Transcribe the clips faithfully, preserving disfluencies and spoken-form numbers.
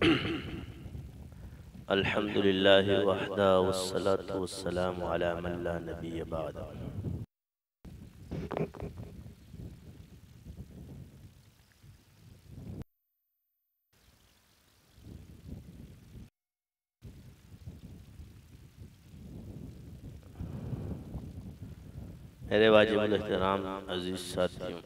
अल्हम्दुलिल्लाहि वहदा वस्सलातु वस्सलामु अला मन ला नबिय्य बअद। मेरे वाजिबुल एहतराम अजीज साथियों,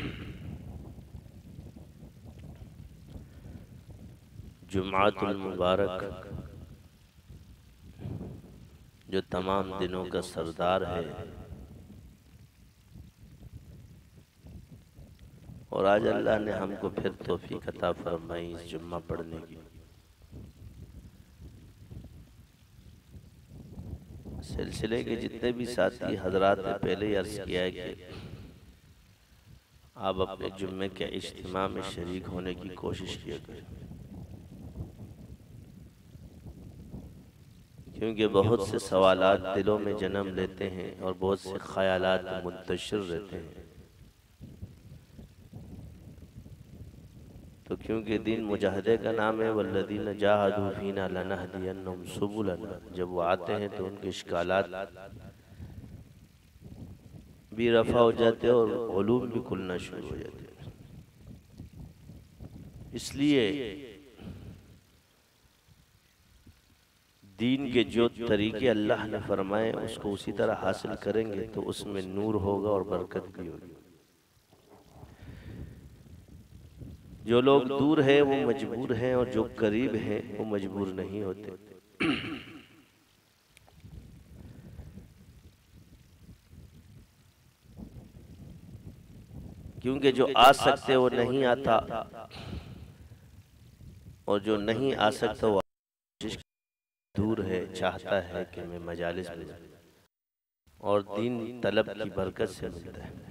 जुम्आतुल मुबारक जो तमाम दिनों का सरदार है और आज अल्लाह ने हमको फिर तौफीक अता फरमाई इस जुम्मा पढ़ने की। सिलसिले के जितने भी साथी हजरात ने पहले ही अर्ज किया है कि आप अपने जुम्मे के इज्तिमा में शरीक होने की कोशिश किया करें, क्योंकि बहुत से सवालात दिलों में जन्म लेते हैं और बहुत से ख्यालात मुंतशिर रहते हैं। तो क्योंकि दिन मुजाहिदे का नाम है, वल्लज़ीना जाहदू फीना लनहदियन्नहुम सुबुलना, जब वो आते हैं तो उनके इश्कालात भी रफा हो जाते हैं और उलूम भी खुलना शुरू हो जाते हैं। इसलिए दीन के जो तरीके अल्लाह ने फरमाए उसको उसी तरह हासिल करेंगे तो उसमें नूर होगा और बरकत भी होगी। जो लोग दूर हैं वो मजबूर हैं और जो करीब हैं वो मजबूर नहीं होते। क्योंकि जो आ सकते वो नहीं आता और जो नहीं आ सकता वो दूर है, चाहता है कि मैं मजालिस में जाऊं और दीन तलब की बरकत से मिलता है।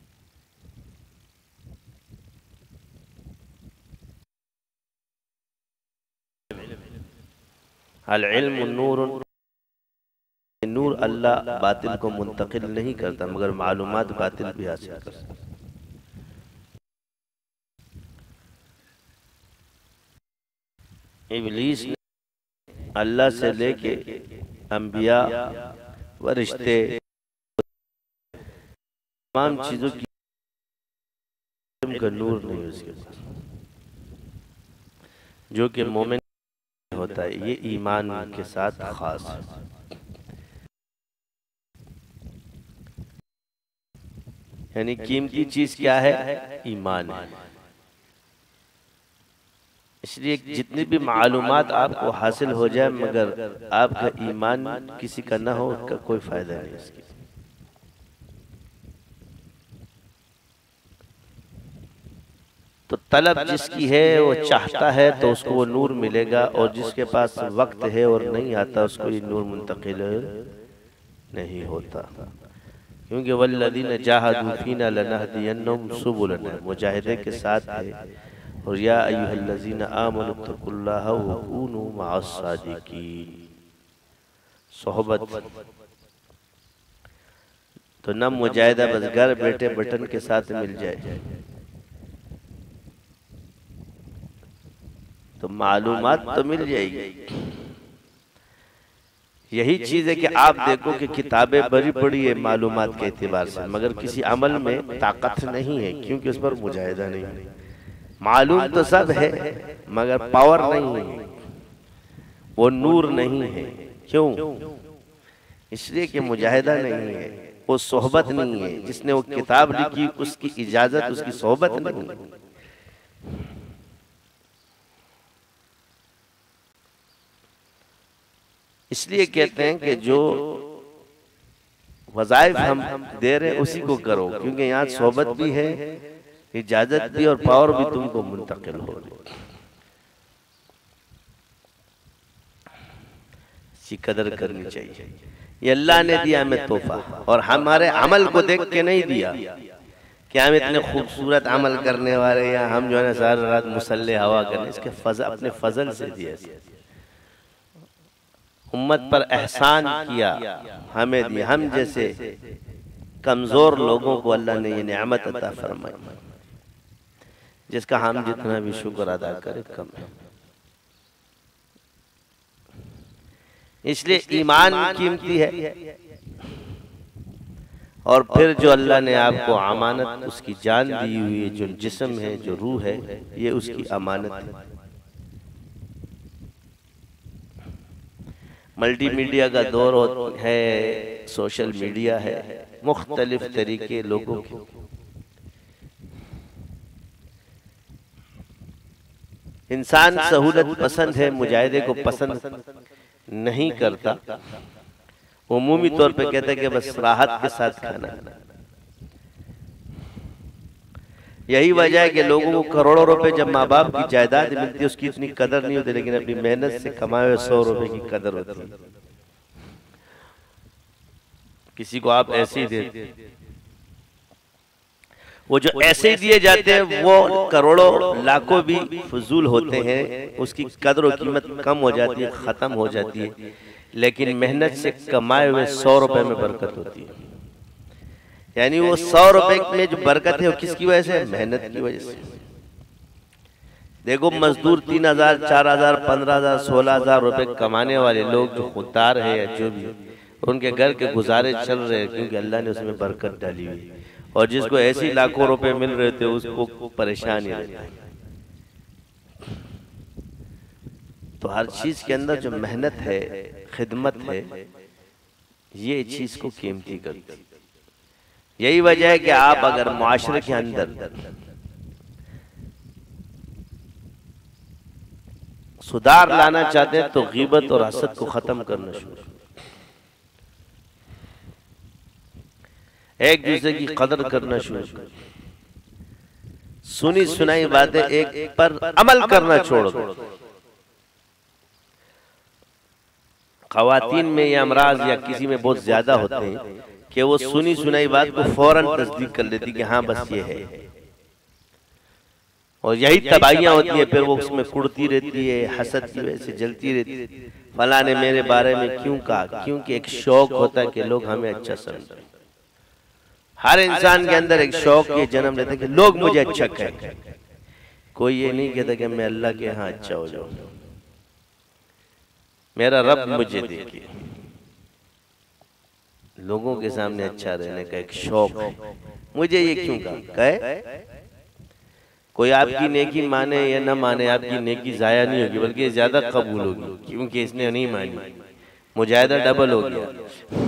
अल इल्म नूर, नूर अल्लाह बातिल को मुंतकिल नहीं करता मगर मालूमात बातिल भी हासिल करता। इब्लीस ने अल्लाह से लेके अंबिया व रिश्ते तमाम चीजों की का नूर नहीं उसके पास, जो कि मोमिन होता है। ये ईमान के साथ खास है। यानी कीमती चीज क्या है? ईमान है। इसलिए जितनी भी मालूमात आपको हासिल हो जाए मगर आपका ईमान किसी का ना हो उसका कोई फायदा नहीं इसकी। तो तलब जिसकी है वो चाहता है तो उसको वो नूर मिलेगा, और जिसके पास वक्त है और नहीं आता उसको ये नूर मुंतकिल नहीं होता। क्योंकि वल्लज़ीना जाहदू फीना लनहदियन्नहुम सुबुलना मुजाहिदे के साथ है। और या अय्युहल्लज़ीना आमनुत्तकुल्लाह व कूनू मअस सादिकीन, सोहबत तो न मुजाहिदा बस घर बैठे बटन के साथ मिल जाए, तो मालूमात तो मिल जाएगी। यही चीज है कि आप देखो कि किताबें बड़ी बड़ी है मालूमात के एतबार से, मगर किसी अमल में ताकत नहीं है क्योंकि उस पर मुजाहिदा नहीं है। मालूम तो सब है मगर पावर नहीं है, वो नूर नहीं है। क्यों? इसलिए कि मुजाहिदा नहीं है, वो सोहबत नहीं है। जिसने वो किताब लिखी उसकी इजाजत, उसकी सोहबत नहीं है। इसलिए कहते हैं कि जो वज़ाइफ हम दे रहे हैं उसी को करो, क्योंकि यहाँ सोहबत भी है, इजाजत भी और पावर भी तुमको मुंतकिल हो रही। इसकी कदर करनी चाहिए। ये अल्लाह ने दिया हमें तोहफा, और हमारे अमल को देख के नहीं दिया कि हम इतने खूबसूरत अमल करने वाले या हम जो है ना सारी रात मुसल्ले हवा करने, इसके फजल अपने फजल से दिया। उम्मत पर एहसान किया, हमें दिया। हम जैसे कमजोर लोगों को अल्लाह ने ये नेमत अता फरमाई जिसका हम जितना भी शुक्र अदा करें कम है। इसलिए ईमान कीमती है। और फिर जो अल्लाह ने आपको अमानत उसकी जान दी हुई है, जो जिस्म है, जो रूह है, ये उसकी अमानत है। मल्टीमीडिया का दौर है, सोशल मीडिया है, मुख्तलिफ तरीके लोगों के। इंसान सहूलत पसंद है, मुजाहिदे को पसंद नहीं करता। उमूमी तौर पे कहते हैं कि बस राहत के साथ खाना। यही वजह है कि लोगों को करोड़ों रुपए जब माँ बाप की जायदाद मिलती है उसकी इतनी कदर नहीं होती, लेकिन अपनी मेहनत से कमाए हुए सौ रुपए की कदर होती है। किसी को आप ऐसे ही देते, वो जो ऐसे ही दिए जाते हैं वो करोड़ों लाखों भी फजूल होते हैं, उसकी कदर और कीमत कम हो जाती है, खत्म हो जाती है। लेकिन मेहनत से कमाए हुए सौ रुपए में बरकत होती है। यानी वो सौ रुपए में जो बरकत है वो किसकी वजह से? मेहनत की वजह से। देखो मजदूर तीन हजार चार हजार पंद्रह हजार सोलह हजार रुपए कमाने वाले लोग जो खुददार है या जो भी, उनके घर के गुजारे चल रहे हैं क्योंकि अल्लाह ने उसमें बरकत डाली हुई। और जिसको ऐसी लाखों रुपए मिल रहे थे उसको परेशानी रहती है। तो हर चीज के अंदर जो मेहनत है, खिदमत है, ये चीज को कीमती करती। यही वजह है कि आप अगर मुआशरे के अंदर सुधार लाना चाहते हैं तो गीबत और हसद को खत्म करना शुरू, एक दूसरे की कदर करना शुरू, सुनी सुनाई बातें एक पर अमल करना छोड़ दो। खवातीन में या अमराज या किसी में बहुत ज्यादा होते हैं कि वो सुनी सुनाई बात को फौरन तस्दीक कर लेती कि हाँ बस ये है, और यही तबाहियां होती है। फिर वो उसमें कुड़ती रहती है, हसद की वजह से जलती रहती है, फला ने मेरे बारे में क्यों कहा? क्योंकि एक शौक होता है कि लोग हमें अच्छा समझें। हर इंसान के अंदर एक शौक ये जन्म लेता है कि लोग मुझे अच्छा कहें। कोई ये नहीं कहता कि मैं अल्लाह के यहाँ अच्छा हो जाऊं, मेरा रब मुझे देखे। लोगों के सामने अच्छा रहने का एक शौक है। मुझे ये क्यों कहे? कोई आपकी नेकी माने या न माने, आपकी नेकी जाया नहीं होगी बल्कि ज्यादा कबूल होगी, क्योंकि इसने नहीं मानी। मुजाहिदा डबल हो गया,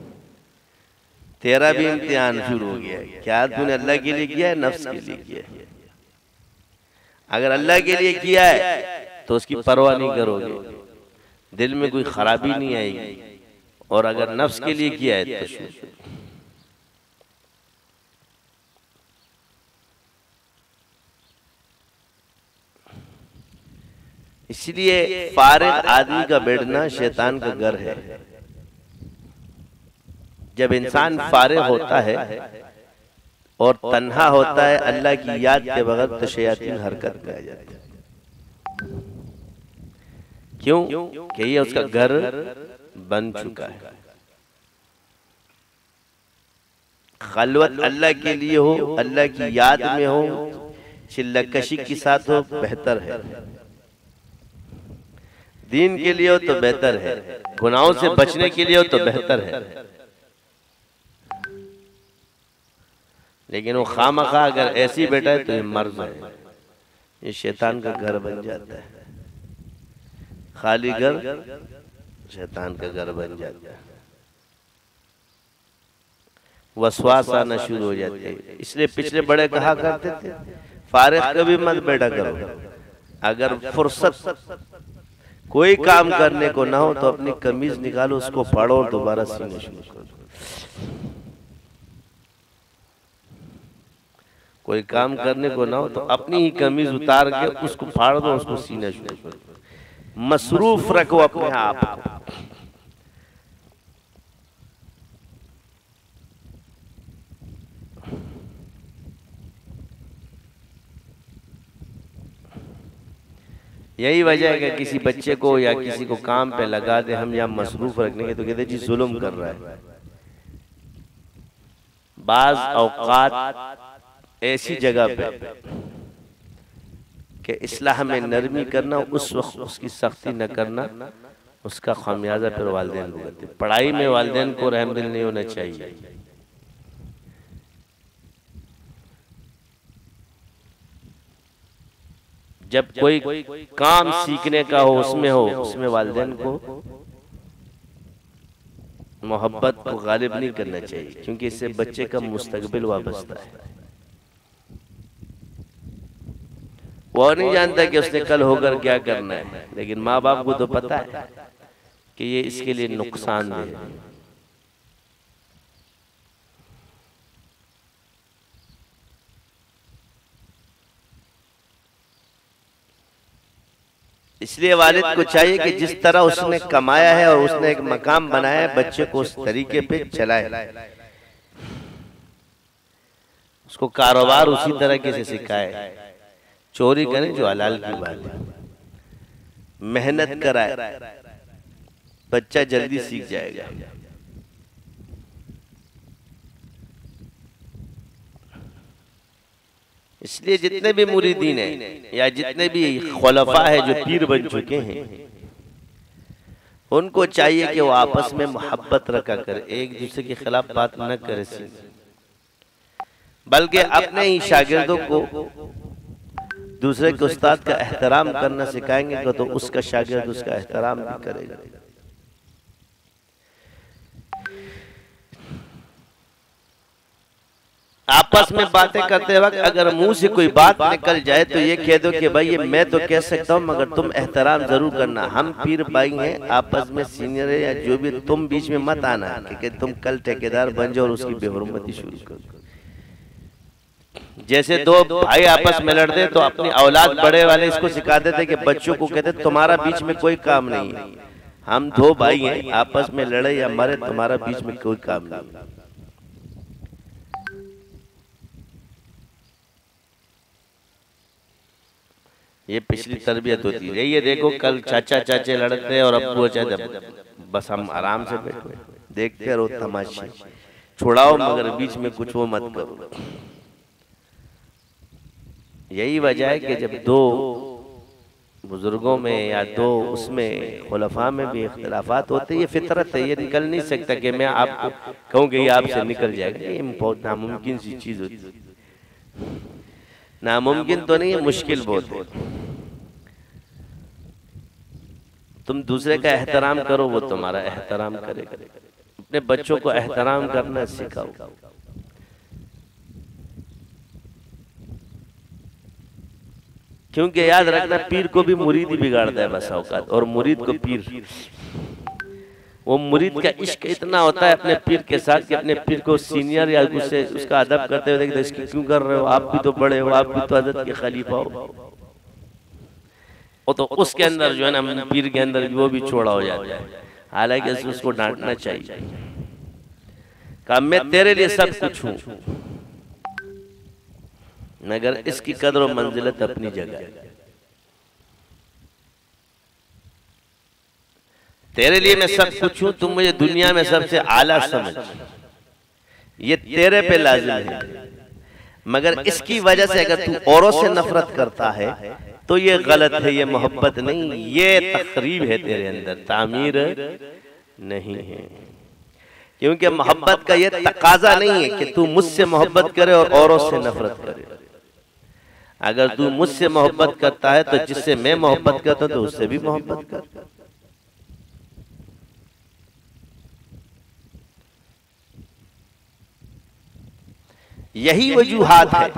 तेरा भी इम्तिहान शुरू हो गया। क्या तूने अल्लाह के लिए किया है, नफ्स के लिए किया है? अगर अल्लाह के लिए किया है तो उसकी परवाह नहीं करोगे, दिल में कोई खराबी नहीं आएगी। और अगर नफ्स के लिए किया है तो इसलिए फारिग आदमी का बैठना शैतान का घर है। जब इंसान फारिग होता है और तन्हा होता है अल्लाह की याद के बगैर, तो शैतान हरकत में आ जाता है। क्यों? कि ये उसका घर बन चुका है। खलवत अल्लाह के लिए हो, अल्लाह की याद में हो, चिल्लाकशी के साथ हो, बेहतर है। दीन के लिए हो तो बेहतर है, गुनाहों से बचने के लिए हो तो बेहतर है। लेकिन वो खामखा अगर ऐसी बैठा है तो ये मर्ज है, ये शैतान का घर बन जाता है। खाली घर शैतान का घर बन जाता है, वसवास आना शुरू हो जाते हैं। इसलिए पिछले बड़े कहा करते थे फारिग कभी मत बैठा करो। अगर फुर्सत कोई काम करने को ना हो तो अपनी कमीज निकालो, उसको फाड़ो और दोबारा सीना शुरू करो। कोई काम करने को ना हो तो अपनी ही कमीज उतार के उसको फाड़ दो, उसको सीना शुरू करो। मसरूफ रखो अपने आप को। यही वजह है कि किसी बच्चे को या किसी को काम पे लगा दे हम या मसरूफ रखने के, तो कहते जी जुल्म कर रहा है। बाज औकात ऐसी जगह पे कि इस्लाह में नरमी करना, उस वक्त उसकी सख्ती न करना, उसका खामियाजा फिर वालिदैन भुगतते। पढ़ाई में वालिदैन को रहमदिल नहीं होना चाहिए। जब कोई काम सीखने का हो उसमें हो उसमें वालिदैन को मोहब्बत को गालिब नहीं करना चाहिए, क्योंकि इससे बच्चे का मुस्तकबिल वाबस्ता है। वो नहीं जानता कि उसने कल होकर क्या करना है, लेकिन माँ बाप को तो पता है कि ये इसके लिए नुकसानदेह है। इसलिए वालिद को चाहिए कि जिस तरह उसने कमाया है और उसने एक मकाम बनाया है, बच्चे को उस तरीके पे चलाए, उसको कारोबार उसी तरीके से सिखाए। चोरी करें जो हलाल की बात है, मेहनत कराए, बच्चा जल्दी सीख जाएगा। इसलिए जितने भी मुरीदीन हैं या जितने भी खुलफा है जो पीर बन चुके हैं, उनको चाहिए कि वो आपस में मोहब्बत रखा करे, एक दूसरे के खिलाफ बात न करे, बल्कि अपने ही शागिर्दों को दूसरे के उस्ताद का एहतराम करना सिखाएंगे तो उसका शागिर्द उसका एहतराम भी करेगा। आपस में बातें करते वक्त अगर मुंह से कोई बात निकल जाए तो ये कह दो कि भाई ये मैं तो कह सकता हूँ, मगर तुम एहतराम जरूर करना। हम पीर भाई हैं, आपस में सीनियर है या जो भी, तुम बीच में मत आना कि तुम कल ठेकेदार बन जाओ और उसकी बेहुरमती शुरू कर। जैसे दो भाई आपस में लड़ते तो अपनी औलाद बड़े वाले इसको सिखा देते कि बच्चों को कहते तुम्हारा बीच में कोई काम नहीं है, हम दो भाई हैं, आपस में लड़े या मरे, तुम्हारा बीच में कोई काम नहीं। ये पिछली तरबियत होती है। ये देखो कल चाचा चाचे लड़ते और अब्बू चाचा, बस हम आराम से बैठे देखते रहो तमाशे, छुड़ाओ मगर बीच में कुछ वो मत करो। यही वजह है कि जब दो बुजुर्गों में या दो उसमें खुलफा में भी इख्तिलाफात होते, ये फितरत है, ये निकल नहीं सकता कि मैं आपको कहूँ कि ये आपसे निकल जाएगा। ये बहुत नामुमकिन सी चीज होती है। नामुमकिन तो नहीं है, मुश्किल बहुत है। तुम दूसरे का एहतराम करो, वो तुम्हारा एहतराम करेगा। अपने बच्चों को एहतराम करना सिखाओ। क्योंकि याद रखना, पीर को भी मुरीद ही बिगाड़ता है बस औकात, और मुरीद को पीर। वो मुरीद का इश्क इतना होता है अपने पीर के साथ कि अपने पीर को सीनियर या उससे उसका अदब करते हुए देखते, इसकी क्यों कर रहे हो, आप भी तो बड़े हो, आप भी तो हज़रत के खलीफा हो। वो तो उसके अंदर जो है ना, पीर के अंदर वो भी छोड़ा हो जाता है। हालांकि उसको डांटना चाहिए, कहा मैं तेरे लिए सब कुछ हूँ, मगर इसकी कदर और मंजिलत अपनी जगह है। तेरे लिए मैं सब कुछ हूं, तुम मुझे दुनिया में सबसे आला समझ, ये तेरे पे लाजिम है। मगर इसकी वजह से अगर तू औरों से नफरत करता है तो ये गलत है, ये मोहब्बत नहीं, ये तकरीब है तेरे अंदर, तामीर नहीं है। क्योंकि मोहब्बत का ये तकाजा नहीं है कि तू मुझसे मोहब्बत करे और औरों से नफरत करे। अगर तू मुझसे मोहब्बत करता है तो जिससे मैं मोहब्बत करता हूं तो उससे भी मोहब्बत कर। यही वजूहात है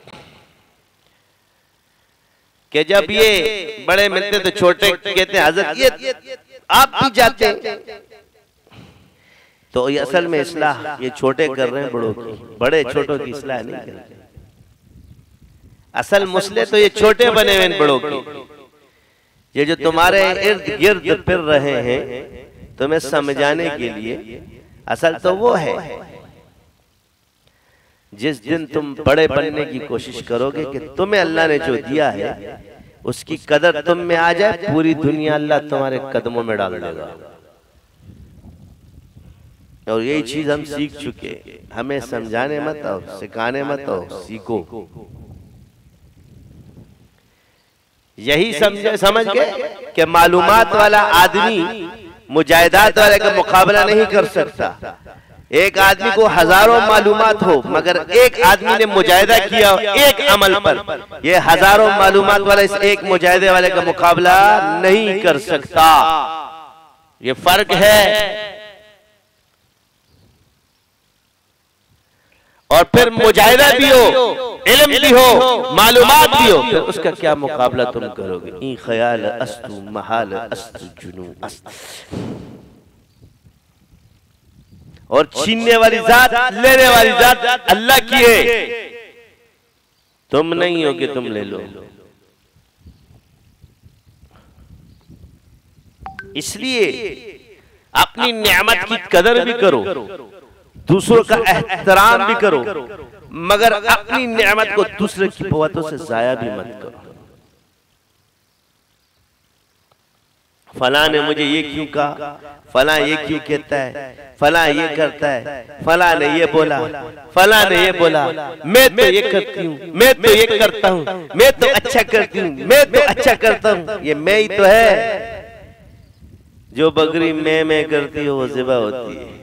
कि जब ये बड़े मिलते तो छोटे कहते हैं हज़रत ये आप भी जाते हैं, तो ये असल में इस्लाह ये छोटे कर रहे हैं बड़ों की, बड़े छोटों की इस्लाह नहीं कर रहे। असल मसले तो ये छोटे बने हुए बड़ों के, ये जो तुम्हारे इर्द गिर्द फिर रहे हैं तुम्हें समझाने के लिए, असल तो वो है। जिस दिन तुम बड़े बनने की कोशिश करोगे कि तुम्हें अल्लाह ने जो दिया है उसकी कदर तुम में आ जाए, पूरी दुनिया अल्लाह तुम्हारे कदमों में डाल देगा। और यही चीज हम सीख चुके, हमें समझाने मत आओ, सिखाने मत आओ, सीखो। यही समझ समझ के कि मालूमात वाला आदमी मुजाहिदात वाले का मुकाबला नहीं कर सकता। एक आदमी को हजारों मालूमात हो मगर एक आदमी ने मुजाहिदा किया एक अमल पर, ये हजारों मालूमात वाला इस एक मुजाहिदे वाले का मुकाबला नहीं कर सकता। ये फर्क है। और फिर मुजाहिदा भी हो, इल्म भी हो, मालूमात भी हो, फिर उसका क्या मुकाबला तुम करोगे? ई ख्याल अस्तु महाल अस्तु जुनू अस्तु। और छीनने वाली जात, लेने वाली जात अल्लाह की है, तुम नहीं हो कि तुम ले लो। इसलिए अपनी नेमत की कदर भी करो, दूसरों का एहतराम भी करो, मगर अपनी नेमत को दूसरे की बातों से जाया भी मत करो। फला ने मुझे ये क्यों कहा, फला ये क्यों कहता है, फला ये करता है, फला ने ये बोला, फला ने ये बोला, मैं तो ये करती हूँ, मैं तो ये करता हूँ, मैं तो अच्छा करती हूँ, मैं तो अच्छा करता हूँ। ये मैं ही तो है। जो बकरी मैं मैं करती हो वो ज़िबा होती है।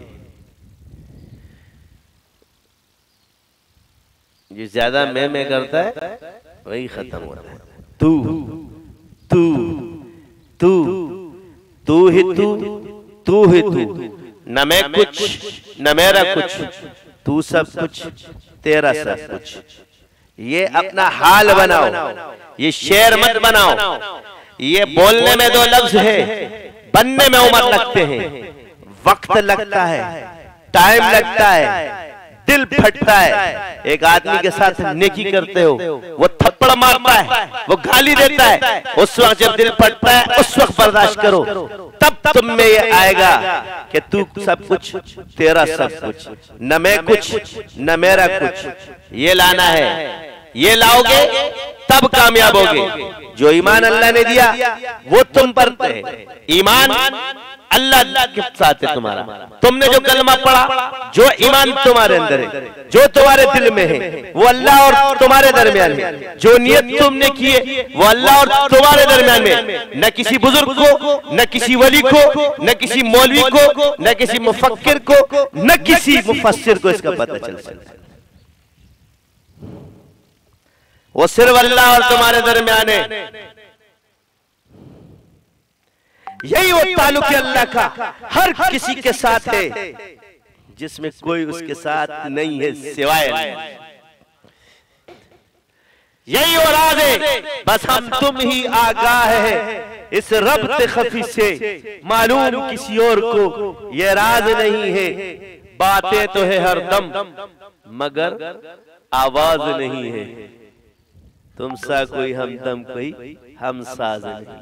जो ज्यादा मैं मैं करता है वही खत्म होता है। तू तू तू तू ही तू तू ही तू, न मैं कुछ न मेरा कुछ, तू सब कुछ तेरा सब कुछ। ये अपना हाल बनाओ, ये शेर मत बनाओ। ये बोलने में दो लफ्ज है, बनने में उम्र लगते हैं, वक्त लगता है, टाइम लगता है, दिल फटता है। एक आदमी के साथ नेकी करते हो, वो थप्पड़ मारता है, वो गाली देता है, उस वक्त जब दिल फटता है उस वक्त बर्दाश्त करो, तब तुम में ये आएगा कि तू सब कुछ तेरा सब कुछ, न मैं कुछ न मेरा कुछ। ये लाना है, ये लाओगे तब कामयाब होगे। जो ईमान अल्लाह ने दिया वो तुम पर है। ईमान अल्लाह के साथ है तुम्हारा। तुमने जो कलमा पढ़ा, जो ईमान तुम्हारे अंदर है, जो तुम्हारे दिल में है, वो अल्लाह और तुम्हारे दरमियान में। जो नियत तुमने की है वो अल्लाह और तुम्हारे दरमियान में। न किसी बुजुर्ग को, न किसी वली को, न किसी मौलवी को, न किसी मुफक्किर को, न किसी मुफस्सिर को इसका पता चल सकता है। वो सिर्फ अल्लाह और तुम्हारे दरमियान है। यही वो ताल्लुक है अल्लाह का हर किसी के साथ है, जिसमें कोई उसके साथ नहीं है सिवाय अल्लाह। यही वो राज है, बस हम तुम ही आगाह है इस रब्त खफी से, मालूम किसी और को ये राज नहीं है। बातें तो है हर दम मगर आवाज नहीं है। तुम सा कोई हमदम कोई हम साज नहीं।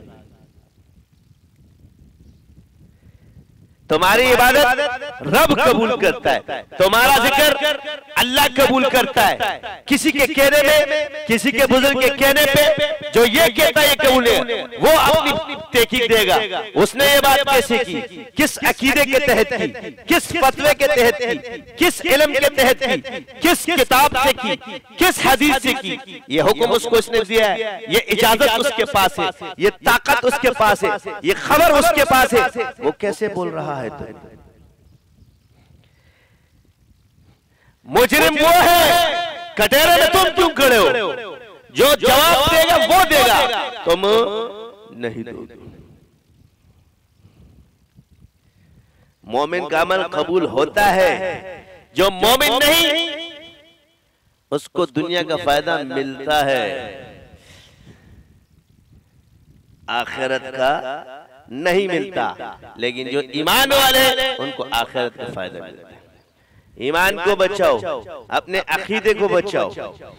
तुम्हारी इबादत रब कबूल करता है, तुम्हारा जिक्र अल्लाह कबूल करता है। किसी के कहने में, किसी के बुजुर्ग के कहने पे जो ये कहता है ये कबूल है, वो अपनी तहकीक देगा। उसने ये बात कैसे की, किस अकीदे के तहत की, किस फतवे के तहत की, किस इल्म के तहत की, किस किताब से की, किस हदीस से की। ये हुक्म उसको उसने दिया है, ये इजाजत उसके पास है, ये ताकत उसके पास है, ये खबर उसके पास है। वो कैसे बोल रहा है? तो मुजरिम वो है, कटहरे में तुम क्यों खड़े हो? जो जवाब देगा वो देगा, तुम नहीं दोगे। मोमिन का अमल कबूल होता है, जो मोमिन नहीं उसको दुनिया का फायदा मिलता है, आखिरत का नहीं मिलता। लेकिन जो ईमान वाले उनको आखिरत का फायदा मिलता है। ईमान को बचाओ, अपने अकीदे को बचाओ।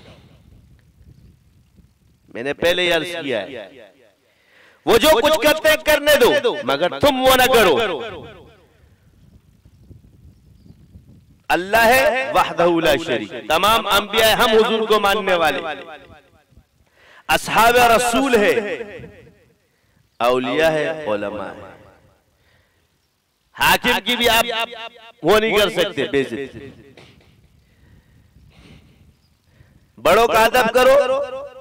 मैंने पहले ही अर्ज किया है, वो जो कुछ करते हैं करने दो, मगर तुम वो ना करो। अल्लाह है वहदहू ला शरीक, तमाम अंबिया हम हुजूर को मानने वाले, असहाब रसूल है, औलिया है, उलमा है। हाकिम की भी आप वो नहीं कर सकते बेइज्जती। बड़ों का अदब करो,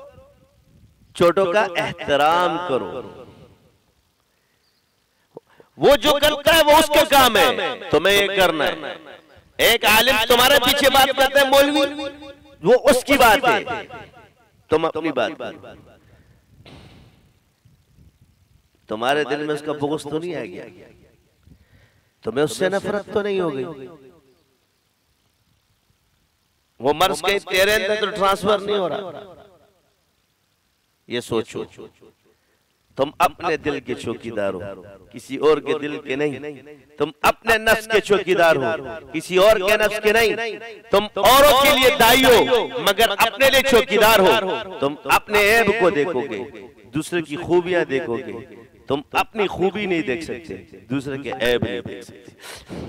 छोटों का एहतराम करो। वो जो करता है वो उसके काम है, तुम्हें ये करना है। एक आलिम तुम्हारे पीछे बात करता है मौलवी, वो उसकी बात है, तुम अपनी बात करो। तुम्हारे दिल में उसका बुग़्ज़ तो नहीं आ गया, तुम्हें उससे नफरत तो नहीं हो गई? वो मर्ज कहीं तेरे अंदर तो ट्रांसफर नहीं हो रहा। ये सोचो, तुम अपने दिल के चौकीदार हो, किसी और के दिल के नहीं। तुम अपने नफ्स के चौकीदार हो, किसी और के नफ्स के नहीं। तुम औरों के लिए दाई हो, मगर अपने लिए चौकीदार हो। तुम अपने ऐब को देखोगे, दूसरे की खूबियां देखोगे। तुम अपनी खूबी नहीं देख सकते, दूसरे के ऐब नहीं देख सकते।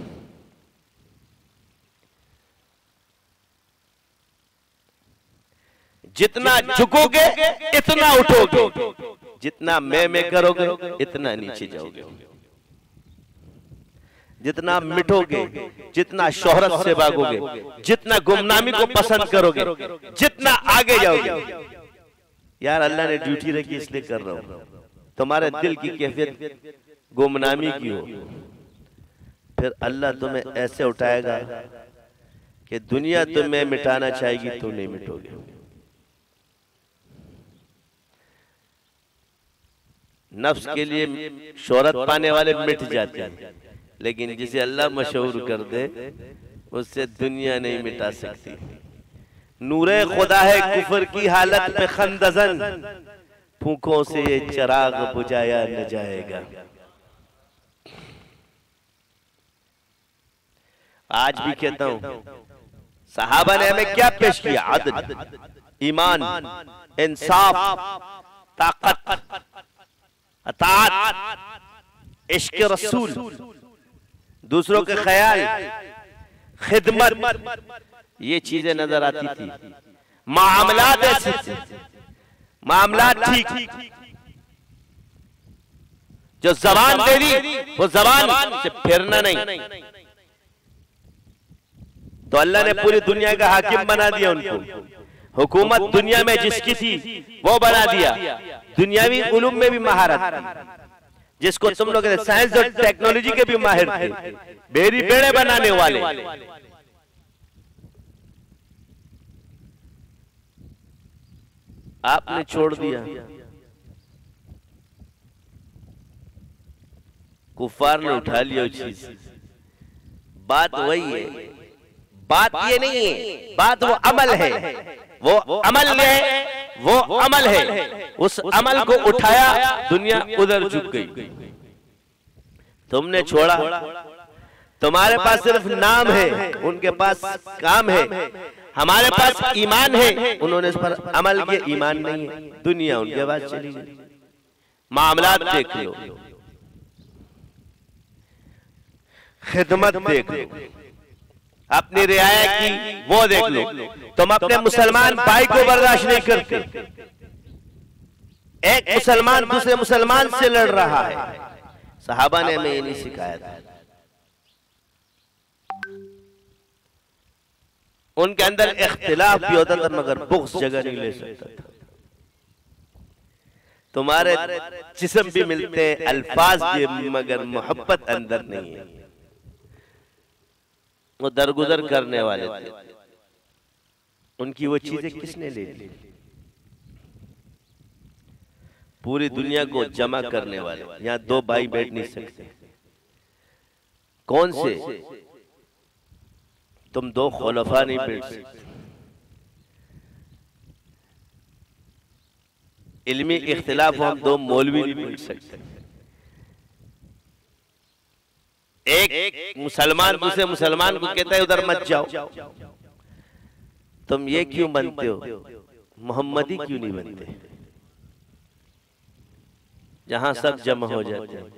जितना झुकोगे इतना उठोगे, जितना मैं मैं करोगे इतना नीचे जाओगे। जितना मिटोगे, जितना शोहरत से भागोगे, जितना गुमनामी को पसंद करोगे, जितना आगे जाओगे। यार अल्लाह ने ड्यूटी रखी इसलिए कर रहा हूं। तुम्हारे दिल की कैफियत गुमनामी की हो, फिर अल्लाह तुम्हें ऐसे उठाएगा कि दुनिया तुम्हें मिटाना चाहेगी, तुम नहीं मिटोगे। नफ्स के लिए शोहरत पाने वाले मिट जाते हैं, लेकिन जिसे अल्लाह मशहूर कर दे उससे दुनिया नहीं मिटा सकती। नूरे खुदा है कुफर की हालत में खंदजन, फूकों से ये चिराग बुझाया न जाएगा। आज भी कहता हूं, सहाबा ने हमें क्या पेश किया? अदल, ईमान, इंसाफ, ताकत, अताअत, इश्क रसूल, दूसरों के ख्याल, खिदमत, ये चीजें नजर आती थी। मामलात ऐसे थे, मामलात ठीक। जो जबान दे दी वो जबान से फिरना नहीं। तो अल्लाह ने पूरी दुनिया का हाकिम बना दिया उनको। हुकूमत दुनिया में जिसकी थी वो बना दिया। दुनियावी उलूम में भी महारत, जिसको तुम लोग साइंस और टेक्नोलॉजी के भी माहिर थे, बेरी बेड़े बनाने वाले। आपने छोड़ दिया। कुफार ने उठा लिया उस चीज। बात वही है, बात ये नहीं है, बात वो अमल है। वो अमल है, वो अमल है। उस अमल को उठाया, दुनिया उधर झुक गई। तुमने छोड़ा। तुम्हारे पास सिर्फ नाम है, उनके पास काम है। हमारे पास ईमान है, उन्होंने इस पर अमल किया, ईमान नहीं है। दुनिया उनके पास चली गई। मामलात देख लो, खिदमत देख लो, अपनी रियाया की वो देख लो। तुम अपने मुसलमान भाई को बर्दाश्त नहीं करते। एक मुसलमान दूसरे मुसलमान से लड़ रहा है। सहाबा ने हमें ये नहीं सिखाया था। उनके अंदर इख्तिलाफ भी होता था, मगर बुग़्ज़ जगह नहीं ले सकता था। तुम्हारे जिस्म भी मिलते हैं, अल्फाज भी, मगर मोहब्बत अंदर नहीं है। वो दरगुजर करने वाले थे, उनकी वो चीजें किसने ले ली? पूरी दुनिया को जमा करने वाले। यहाँ दो भाई बैठ नहीं सकते। कौन से? तुम दो खुलफा नहीं बैठ सकते। इल्मी इख्तिलाफ हो, हम दो मौलवी नहीं बैठ सकते। एक मुसलमान दूसरे मुसलमान को कहता है उधर मत जाओ। तुम ये क्यों बनते हो? मोहम्मदी क्यों नहीं बनते? जहां सब जमा हो जाते हैं।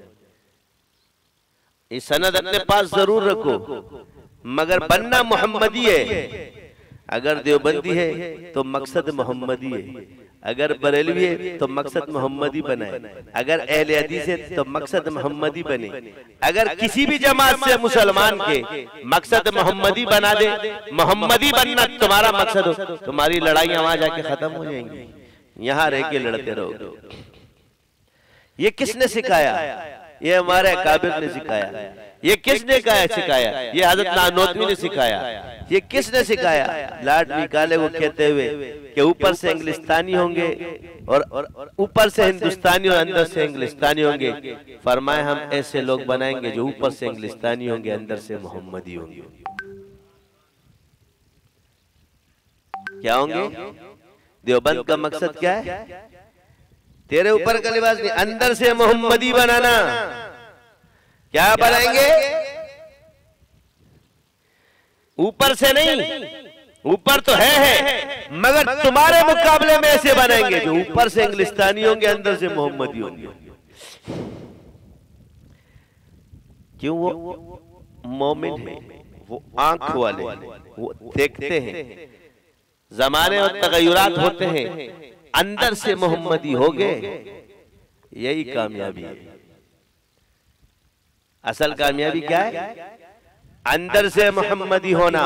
ये सनद अपने पास जरूर रखो, मगर बनना मोहम्मदी है। अगर देवबंदी है तो मकसद मोहम्मदी है। अगर बरेलवी है तो मकसद मोहम्मदी बनाए। अगर अहले हदीस है तो मकसद मोहम्मदी बने। अगर किसी भी जमात से मुसलमान के मकसद मोहम्मदी बना दे, मोहम्मदी बनना तुम्हारा मकसद हो, तुम्हारी लड़ाइयां वहां जाके खत्म हो जाएंगी। यहां रह के लड़ते रहोगे। ये किसने सिखाया? ये हमारे काबिर ने सिखाया। ये किसने कहा सिखाया? ये हजरत नानोतवी ने सिखाया। ये किसने सिखाया? लॉर्ड निकाले को कहते हुए कि ऊपर से इंग्लिस्तानी होंगे और ऊपर से हिंदुस्तानी और अंदर से इंग्लिस्तानी होंगे। फरमाए हम ऐसे लोग बनाएंगे जो ऊपर से इंग्लिस्तानी होंगे, अंदर से मोहम्मदी होंगे। क्या होंगे? देवबंद का मकसद क्या है? तेरे ऊपर का लिबास नहीं, अंदर से मोहम्मदी बनाना। क्या बनाएंगे? ऊपर से नहीं, ऊपर तो है है मगर तुम्हारे मुकाबले में ऐसे बनाएंगे जो ऊपर से इंग्लिस्तानी होंगे, अंदर से मोहम्मदी होंगे। क्यों? वो मोमिन है, वो आंख वाले, वो देखते हैं, जमाने और तगय्युरात होते हैं, अंदर से मोहम्मदी हो गए, यही कामयाबी है। असल कामयाबी क्या है? अंदर से मोहम्मदी होना।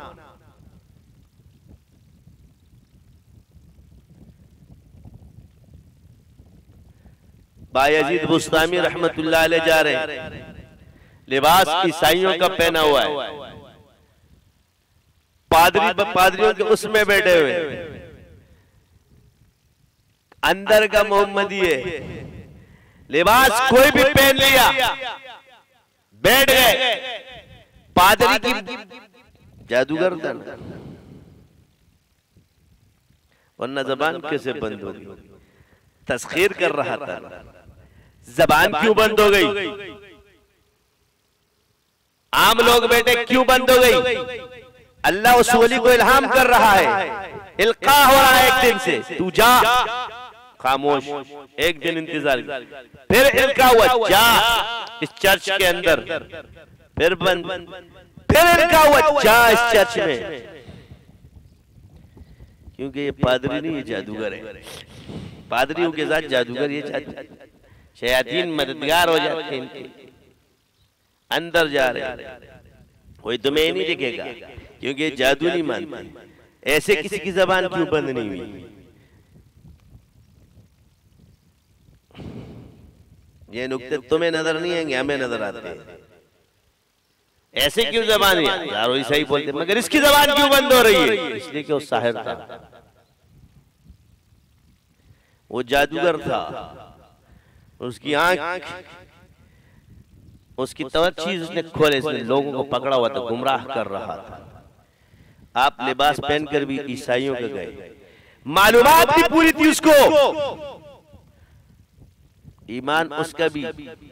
बायजीद बुस्तामी रहमतुल्लाह अलैह जा रहे हैं, लिबास ईसाइयों का पहना हुआ है, पादरी पादरियों के उसमें बैठे हुए, अंदर का मोहम्मदी है। लिबास कोई भी पहन लिया, बैठ गए, पादरी की जादूगर था, वरना जबान कैसे बंद होगी? तस्खीर कर रहा था, जबान क्यों बंद हो गई? आम लोग बैठे, क्यों बंद हो गई? अल्लाह उस वली को इल्हाम कर रहा है, इल्का हो रहा है एक दिन से, तू जा, खामोश, एक दिन इंतजार, फिर इल्का हुआ, जा इस चर्च के अंदर, फिर बंद, फिर इल्का हुआ, जा इस चर्च में। क्योंकि ये पादरी नहीं, ये जादूगर है। पादरियों के साथ जादूगर, ये शयातीन मददगार हो जाते हैं इनके, अंदर जा रहे, कोई तुम्हें नहीं दिखेगा क्योंकि ये जादू नहीं मानते। ऐसे किसी की जबान क्यों बंद नहीं हुई? ये नुक्ते तुम्हें नजर नहीं आएंगे, हमें नजर आते हैं। ऐसे क्यों जबान है? यार वही सही बोलते, मगर इसकी जबान क्यों बंद हो रही है? इसलिए कि वो साहिर था, वो जादूगर था, उसकी आंख, उसकी तवज्जो उसने खोले, इसने लोगों को पकड़ा हुआ था, गुमराह कर रहा था। आप लिबास पहनकर भी ईसाइयों के गए, मालूमात भी पूरी थी उसको, ईमान उसका भी,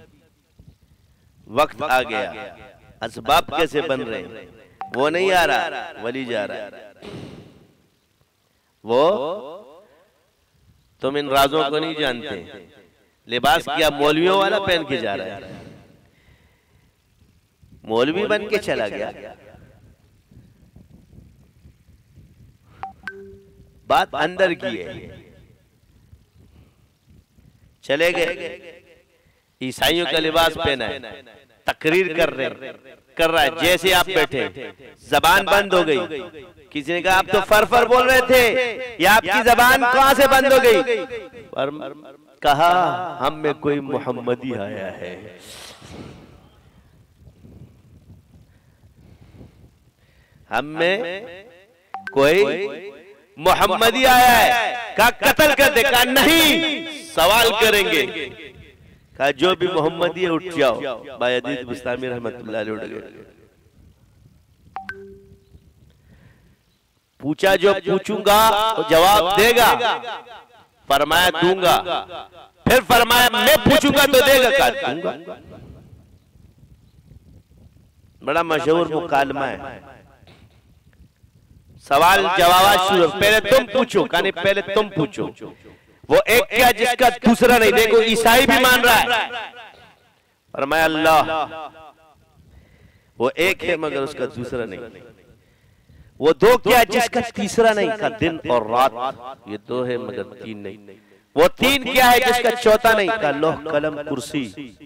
वक्त आ गया, असबाब कैसे बन रहे हैं वो नहीं आ रहा, वली जा रहा है। वो तुम इन राजों को नहीं जानते। लिबास क्या मौलवियों वाला पहन के जा रहा है, मौलवी बन के चला गया। बात अंदर की है। चले गए, ईसाइयों का लिबास पहना है, तकरीर कर रहे कर रहा है, जैसे आप बैठे, जबान बंद हो गई। किसी ने कहा आप तो फरफर बोल रहे थे, ये आपकी जबान कहां से बंद हो गई? पर कहा हम में कोई मोहम्मदी आया है। हम में कोई मोहम्मदी आया है। कहा कत्ल कर दे? कहा नहीं, सवाल करेंगे। कहा जो भी मोहम्मदी है उठ जाओ। बायजीद बुस्तामी रहमतुल्लाह अलैह उठ गए। पूछा जो पूछूंगा तो जवाब देगा, फरमाया दूंगा। फिर फरमाया मैं पूछूंगा तो देगा? कहा दूंगा। बड़ा मशहूर मुकालमा है, सवाल जवाब शुरू, पहले तुम पूछो। कहा नहीं, पहले तुम पूछो। वो एक क्या जिसका दूसरा नहीं। देखो ईसाई भी मान रहा है, फरमाया अल्लाह वो एक है मगर उसका दूसरा नहीं। वो दो क्या जिसका तीसरा नहीं। का दिन और रात ये दो है मगर तीन नहीं। वो तीन क्या है जिसका चौथा नहीं। का लौह कलम कुर्सी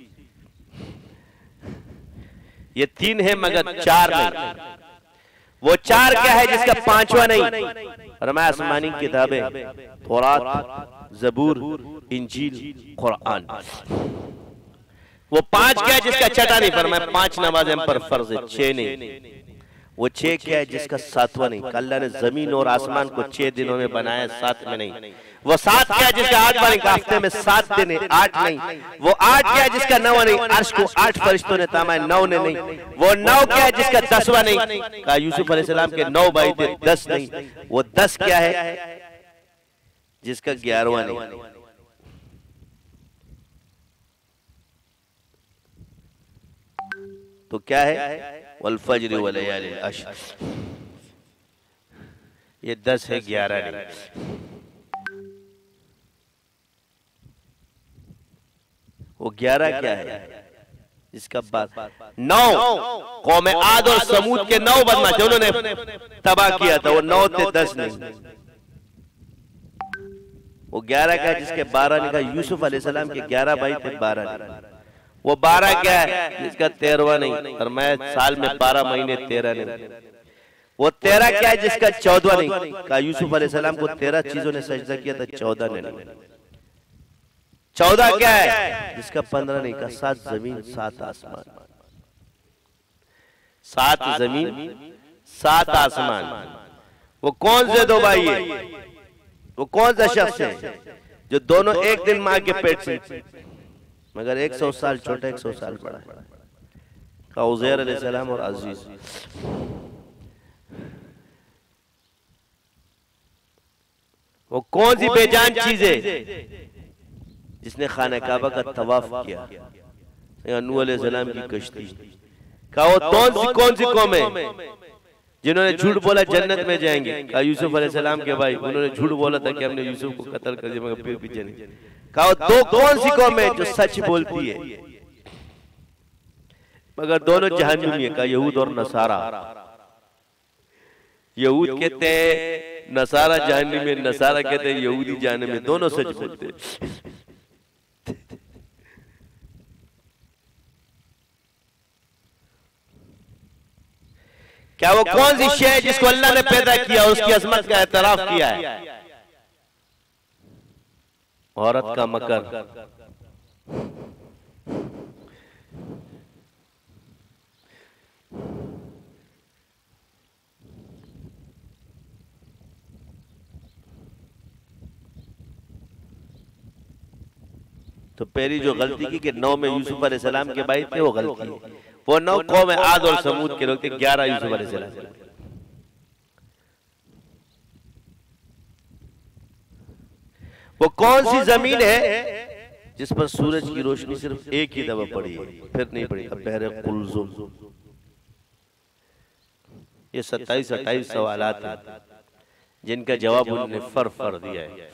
ये तीन है मगर चार नहीं। वो चार क्या है जिसका पांचवा नहीं। फरमाया आसमानी किताबें, तौरात, ज़बूर, इंजील, कुरान। वो पांच क्या है जिसका छठा नहीं फरमाया पांच नमाज हम पर फर्ज है, छह नहीं। वो छह क्या है जिसका सातवां नहीं। अल्लाह ने जमीन और आसमान को छह दिनों में बनाया, सात में नहीं। वो सात क्या है जिसका आठ बार नहीं, हफ्ते में सात दिन है, आठ नहीं। वो आठ क्या है जिसका नौ नहीं, अर्श को आठ फरिश्तों ने तामा, नौ ने नहीं। वो नौ क्या है जिसका दसवां नहीं, कहा यूसुफ अलैहिस्सलाम के नौ भाई थे, दस नहीं। वो दस क्या है जिसका ग्यारहवां नहीं। तो क्या है वल फज्र व लयालिन अश्र, ये दस है, ग्यारह नहीं। वो ग्यारह क्या है इसका बात नौ कौम आद और समूद के नौ बदमाश उन्होंने तबाह किया था, वो नौ थे, दस नहीं। वो ग्यारह का है जिसके बारह नहीं। कहा यूसुफ अलैहिस्सलाम के ग्यारह भाई थे, बारह नहीं। वो बारह क्या है जिसका तेरहवा नहीं, और मैं साल में बारह महीने तेरह नहीं। वो तेरह क्या है जिसका चौदह नहीं। कहा यूसुफ अलैहिस्सलाम को तेरह चीजों ने सजदा किया था, चौदह ने नहीं। चौदह क्या है जिसका पंद्रह नहीं। का सात जमीन सात आसमान, सात जमीन सात आसमान। वो कौन से दो भाई है, वो कौन सा शख्स है जो दोनों एक दिन मां के पेट से, मगर एक सौ साल छोटा एक सौ साल बड़ा है। का उज़ैर अलैहिस्सलाम और अजीज। वो कौन सी बेजान चीज है जिसने खाने काबा का तवाफ किया, नूह अलैहिस्सलाम की कश्ती। कहा वो कौन सी कौन सी कौम है जिन्होंने झूठ बोला जन्नत में जाएंगे। कहा यूसुफ अलैहिस्सलाम के भाई, उन्होंने झूठ बोला था कि हमने यूसुफ को कत्ल कर दिया, मगर फिर पीछे नहीं। कहा दो कौन सी कौम है जो सच बोलती है, मगर दोनों जहन्नुमी है। कहा यहूद और नसारा। यहूद कहते हैं नसारा जहन्नुम में, नसारा कहते हैं यहूदी जहन्नुम में, दोनों सच बोलते हैं। क्या वो कौन सी शय जिसको अल्लाह ने पैदा किया और उसकी अजमत का एतराफ किया है? औरत का मकर। तो पहली जो गलती की कि नौ में यूसुफ अलैहिस्सलाम के भाई थे, वो गलती। वो नौ कौम आद और समूद के लोग थे, ग्यारह यूसुफ अलैहिस्सलाम। वो कौन सी जमीन है जिस पर सूरज की रोशनी सिर्फ एक ही दफा पड़ी है, फिर नहीं पड़ी? बहरे कुलजुम। ये सत्ताईस अट्ठाईस सवालात हैं जिनका जवाब उन्होंने फर फर दिया है।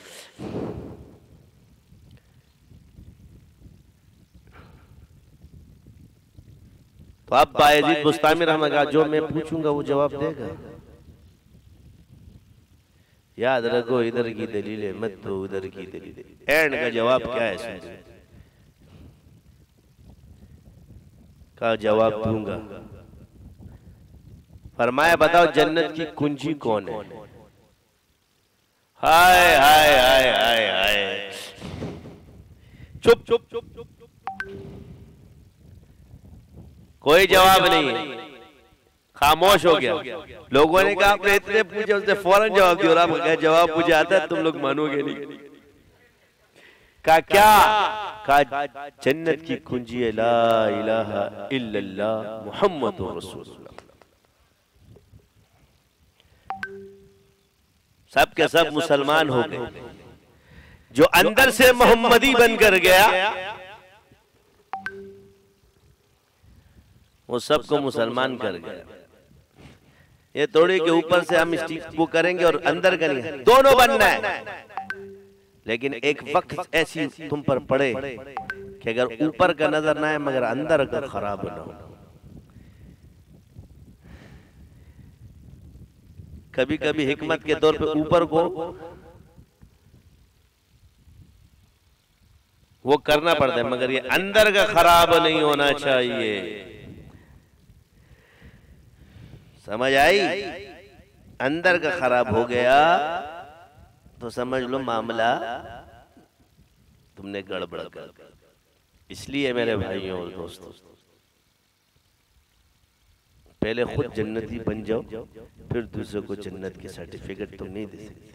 तो अब बायजीद बुस्तामी रहमतुल्लाह जो मैं पूछूंगा वो जवाब देगा। याद रखो, इधर की दलील है, मत तो उधर की दलील। एंड का जवाब क्या है सुन, का जवाब दूंगा। फरमाया बताओ जन्नत की कुंजी कौन है? हाय हाय हाय हाय हाय, चुप चुप चुप चुप, कोई जवाब नहीं, खामोश हो गया। लोगों ने कहा आपने इतने पूछे, उसने फौरन जवाब दिया। और आप कहा जवाब मुझे आता है, तुम लोग मानोगे नहीं। कहा क्या? कहा जन्नत की कुंजी है ला इलाहा इल्लल्लाह मुहम्मदुर रसूलुल्लाह। सब के सब मुसलमान हो गए। जो अंदर से मोहम्मदी बनकर गया वो सबको मुसलमान कर गया। ये थोड़ी के ऊपर से हम स्टिक वो करेंगे और अंदर का नहीं, दोनों बनना है। लेकिन एक वक्त ऐसी तुम पर पड़े कि अगर ऊपर का नजर ना आए मगर अंदर का खराब ना हो। कभी कभी हिकमत के तौर पे ऊपर को वो करना पड़ता है, मगर ये अंदर का खराब नहीं होना चाहिए। समझ आई? अंदर का खराब हो गया तो समझ लो मामला तुमने गड़बड़ कर दिया। इसलिए मेरे भाइयों और दोस्तों, पहले खुद जन्नती बन जाओ, फिर दूसरों को जन्नत की सर्टिफिकेट तुम नहीं दे सकते।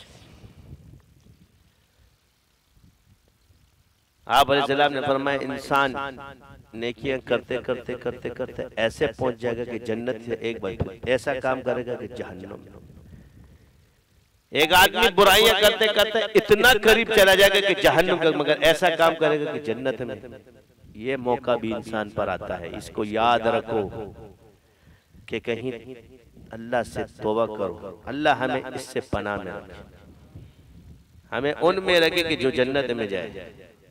आप अलैहिस्सलाम ने फरमाया, इंसान नेकियां करते करते करते करते ऐसे पहुंच जाएगा कि जन्नत से एक बार ऐसा काम करेगा कि जहन्नम में। एक आदमी बुराइयां करते करते इतना करीब चला जाएगा कि जहन्नम का, मगर ऐसा काम करेगा कि जन्नत में। ये मौका भी इंसान पर आता है, इसको याद रखो कि कहीं अल्लाह से तौबा करो, अल्लाह हमें इससे पनाह में रखे, हमें उनमें रखे कि जो जन्नत में जाए।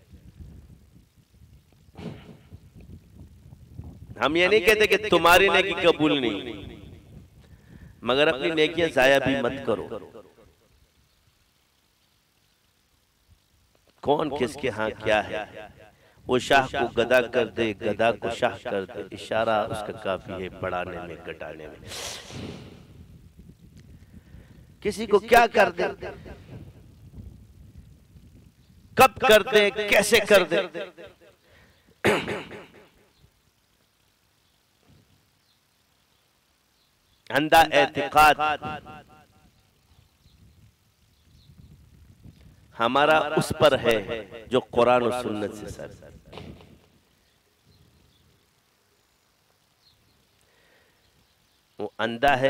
हम ये नहीं कहते कि तुम्हारी नेकी कबूल नहीं, मगर अपनी नेकियां जाया भी मत करो। कौन किसके हाँ क्या है, वो शाह को गदा कर दे, गदा को शाह कर दे, इशारा उसका काफी है बढ़ाने में घटाने में। किसी को क्या कर दे, कब कर दे, कैसे कर दे, अंधा एतिकाद हमारा उस पर है जो कुरान और सुन्नत से सर। वो अंधा है,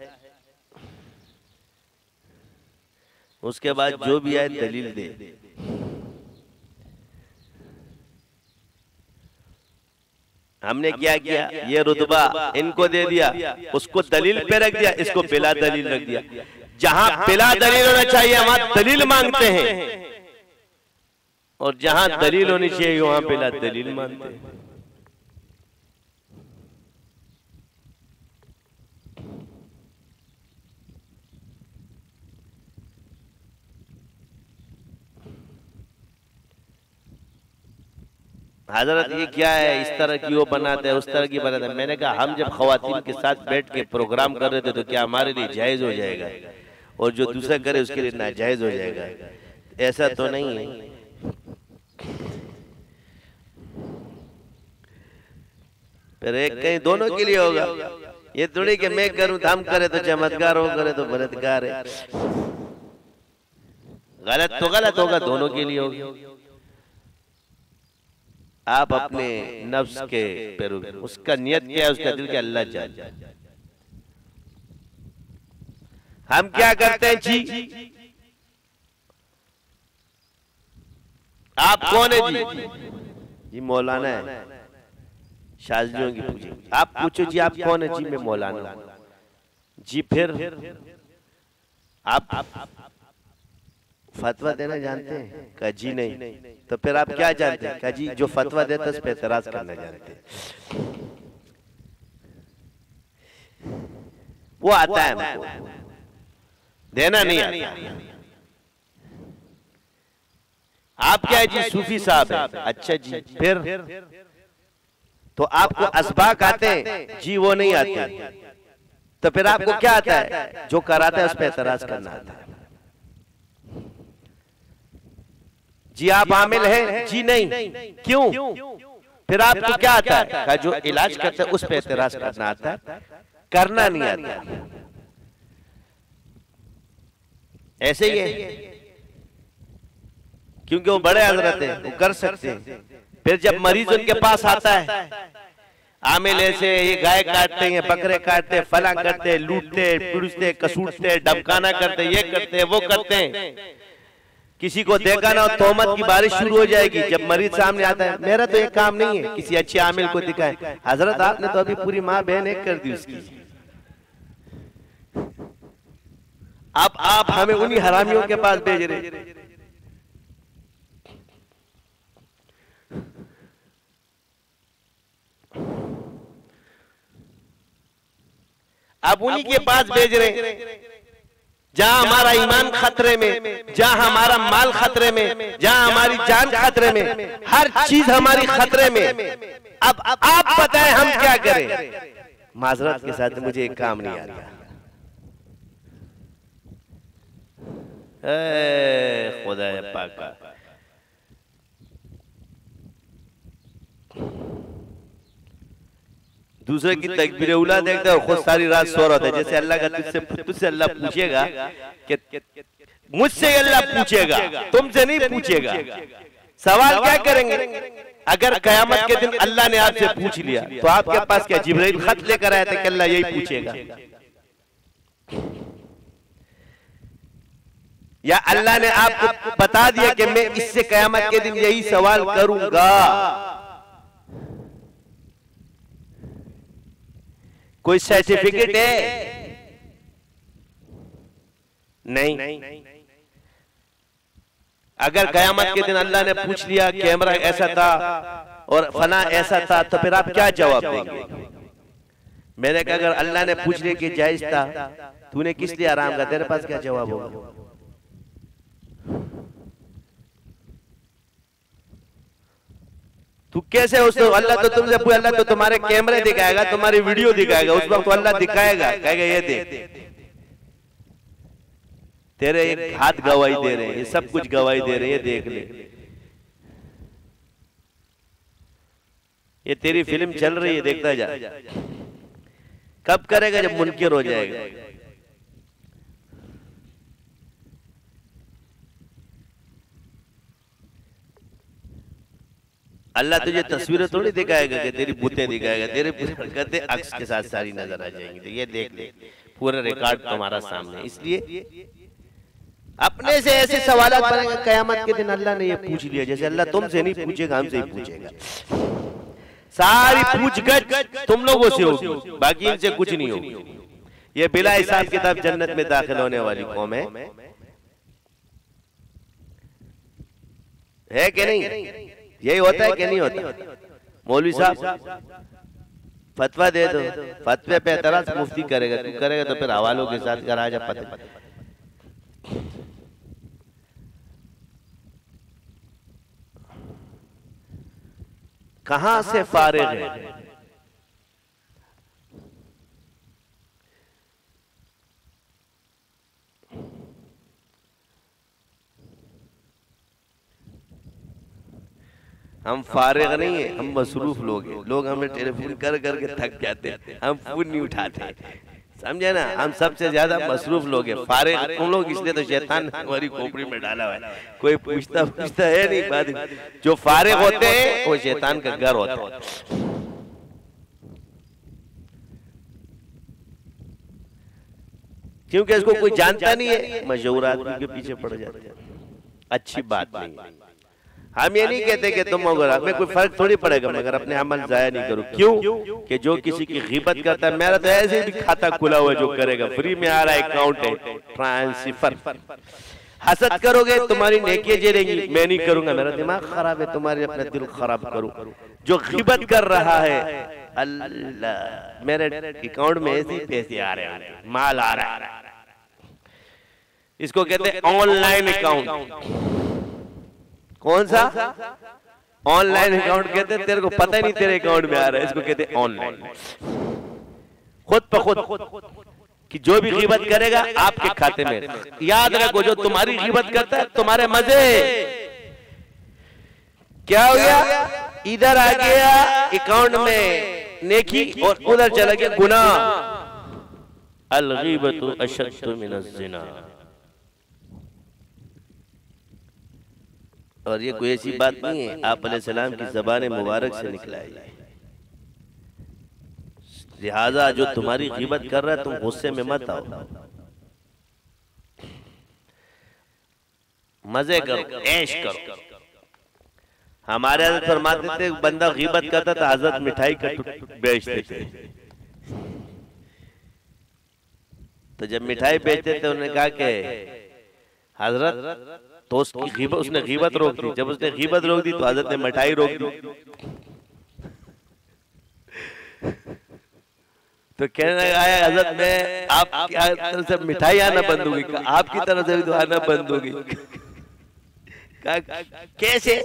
उसके बाद जो भी आए दलील दे। हमने क्या किया, ये रुतबा इनको दे दिया, उसको दलील पे रख दिया, इसको बिला दलील रख दिया। जहां बिला दलील होना चाहिए वहां दलील मांगते हैं, और जहां दलील होनी चाहिए वहां बिला दलील मांगते हैं। हजरत ये क्या है, इस तरह की वो बनाते हैं, उस तरह की बनाते हैं। मैंने कहा हम जब खवातीन के साथ बैठ के प्रोग्राम कर रहे थे तो क्या हमारे लिए जायज हो जाएगा और जो दूसरा करे उसके लिए नाजायज हो जाएगा? ऐसा तो नहीं है। फिर एक कहीं दोनों के लिए होगा। ये थोड़ी कि मैं करूं तो हम करे तो चमत्कार, हो करे तो बलात्कार है। गलत तो गलत होगा, दोनों के लिए होगा। आप अपने नफ्स के पेरू, उसका नियत क्या है, उसका दिल क्या, अल्लाह जाने। हम क्या करते हैं जी, आप कौन है जी? जी मौलाना है, शाजियों की पूछे। आप पूछो जी आप कौन है? जी मैं मौलाना। जी फिर आप फतवा देना जानते हैं? कहा जी नहीं। तो फिर आप क्या जानते हैं? कहा जी जो फतवा देता है उस पर एतराज करना जानते हैं। वो आता है हमको, देना नहीं आता। आप क्या है जी? सूफी साहब है। अच्छा जी फिर? तो आपको असबाक आते हैं? जी वो नहीं आते। तो फिर आपको क्या आता है? जो कराता है उस पर एतराज करना आता है। जी आप आमिल हैं? जी नहीं। क्यों? फिर आपको क्या आता है? कहा जो इलाज करता है उस पर एतराज करना आता है, करना नहीं आता। ऐसे ही है, क्योंकि वो बड़े हजरत हैं, वो कर सकते हैं। फिर जब मरीज उनके पास आता है, आमिल ऐसे ये गाय काटते हैं, बकरे काटते हैं, फला करते हैं, लूटते पुरुषते, कसूटते, डबकाना करते, ये करते हैं, वो करते हैं। किसी को देखा ना, तोहमत की बारिश शुरू हो जाएगी। जब मरीज सामने आता है, मेरा तो ये काम नहीं है, किसी अच्छे आमिल को दिखाए। हजरत आपने तो अभी पूरी माँ बहन एक कर दी उसकी। अब आप हमें उन्हीं हरामियों के पास भेज रहे। आप उन्हीं के पास भेज रहे जहां हमारा ईमान खतरे में, जहां हमारा माल खतरे में, जहां हमारी जान खतरे में, हर चीज हमारी खतरे में। अब आप बताएं हम क्या करें? माजरत के साथ मुझे एक काम नहीं आता। खुदा पाक, दूसरे की तकबीर उला देखता है, खुद सारी रात सो रहा था। जैसे अल्लाह का तुझसे तुझसे अल्लाह पूछेगा कि मुझसे अल्लाह पूछेगा, तुमसे नहीं पूछेगा। सवाल क्या करेंगे? अगर कयामत के दिन अल्लाह ने आपसे पूछ लिया तो आपके पास क्या जिब्राइल खत लेकर आया था कि अल्लाह यही पूछेगा? या अल्लाह ने आपको बता दिया कि मैं इससे कयामत के दिन यही सवाल करूंगा? कोई सर्टिफिकेट है? नहीं। अगर कयामत के दिन अल्लाह ने पूछ लिया कैमरा ऐसा था और फला ऐसा था, तो फिर आप क्या जवाब देंगे? मैंने कहा अगर अल्लाह ने पूछ लिया कि जायज था, तूने किस लिए आराम किया, तेरे पास क्या जवाब होगा? तू कैसे उसको अल्लाह तो तुमसे पूछ, अल्लाह तो तुम्हारे कैमरे दिखाएगा, तुम्हारी वीडियो दिखाएगा, उस वक्त तो अल्लाह दिखाएगा, कहेगा ये देख, तेरे एक हाथ गवाही दे रहे हैं, ये सब कुछ गवाही दे रहे हैं, ये देख ले, ये तेरी फिल्म चल रही है, देखता जा। कब करेगा? जब मुनकिर हो जाएगा। अल्लाह तुझे तस्वीरें थोड़ी दिखाएगा कि तेरी बुतें दिखाएगा, तेरे कहते अक्स के साथ सारी नजर आ जाएंगी। तो ये देख ले, पूरा रिकॉर्ड तुम्हारा सामने। इसलिए अपने से ऐसे सवाल करेंगे कयामत के दिन अल्लाह ने ये पूछ लिया, जैसे अल्लाह तुमसे नहीं पूछेगा, हमसे ही पूछेगा। सारी पूछगछ तुम लोगों से होगी, बाकी इनसे कुछ नहीं होगी। ये बिला हिसाब किताब जन्नत में दाखिल होने वाली कौम है, है कि नहीं? यही होता है कि नहीं होता? मौलवी साहब फतवा दे दो, फतवे पे एतराज मुफ्ती करेगा, तू करेगा तो फिर हवालों के साथ करा जा पता। कहां से फारिग है? हम फारिग नहीं है, हम मसरूफ लोग हैं। लोग हमें टेलीफोन कर करके थक जाते हैं, हम फोन नहीं उठाते, समझे ना? हम सबसे ज्यादा मसरूफ लोग हैं। फारिग तुम लोग, इसलिए तो शैतान हमारी खोपड़ी में डाला हुआ है, कोई पूछता पूछता है नहीं। बात जो फारिग होते हैं वो शैतान का घर होता है। क्योंकि इसको कोई जानता नहीं है, मशहूर आदमी के पीछे पड़ जाते हैं। अच्छी बात नहीं है। हम ये नहीं कहते कि तुम अगर हमें कोई फर्क थोड़ी पड़ेगा, मगर अपने अमल जाया नहीं करो। क्यों? कि जो किसी की गिबत करता है, मेरा तो ऐसे भी खाता खुला हुआ है, जो करेगा फ्री में आ रहा है, अकाउंट है, ट्रांसफर। हसद करोगे तुम्हारी नेकियां जलेंगी, मैं नहीं करूंगा, मेरा दिमाग खराब है, तुम्हारे अपना दिल खराब करूं। जो गिबत कर रहा है, अल्लाह मेरे अकाउंट में ऐसे पैसे आ रहे हैं, माल आ रहा है, इसको कहते हैं ऑनलाइन अकाउंट। कौन सा? ऑनलाइन अकाउंट कहते हैं। तेरे को पता ही नहीं तेरे अकाउंट में आ रहा है, इसको कहते हैं ऑनलाइन। खुद प खुद कि जो भी गिबत करेगा आपके खाते में, याद रखो, जो तुम्हारी गिबत करता है तुम्हारे मजे। क्या हो गया? इधर आ गया अकाउंट में नेकी और उधर चला गया गुनाह। अल गिबतु अशद्दु मिनज़ ज़िना। और ये कोई ऐसी बात नहीं है, आप अलैहिस्सलाम की ज़बान मुबारक से निकला है। लिहाजा जो तुम्हारी गिबत कर रहा है, तुम गुस्से में मत आओ, मजे करो, ऐश करो। हमारे हज़रत फरमाते थे, बंदा गिबत करता था, हज़रत मिठाई का बेचते थे। तो जब मिठाई बेचते थे, उन्होंने कहा कि हजरत, तो उसकी गिबत, उसने गिबत रोक दी। जब उसने गिबत रोक दी तो हजरत ने मिठाई रोक दी। तो कहने लगा, हजरत मैं आपकी तरफ से मिठाई आना बंद होगी, आपकी तरफ से भी तो आना बंद होगी। कैसे?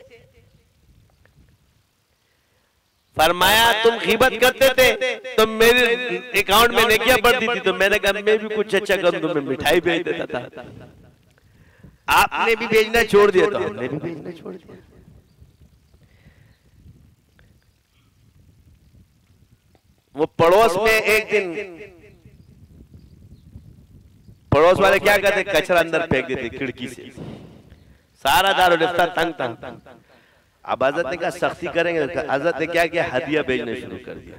फरमाया तुम गिबत करते थे तो मेरे अकाउंट में नेकियां बढ़ती थी, तो मैंने कहा मैं भी कुछ अच्छा करूं, तो मैं मिठाई भेज देता था। आपने भी भेजना छोड़ दिया, तो हमने भी भेजना छोड़ दिया। वो पड़ोस में एक दिन पड़ोस वाले क्या करते, कचरा अंदर फेंक देते खिड़की से, सारा दारुल इफ्तार तंग तंग। अब हजरत ने कहा सख्ती करेंगे, हजरत ने क्या किया, हदिया भेजना शुरू कर दिया।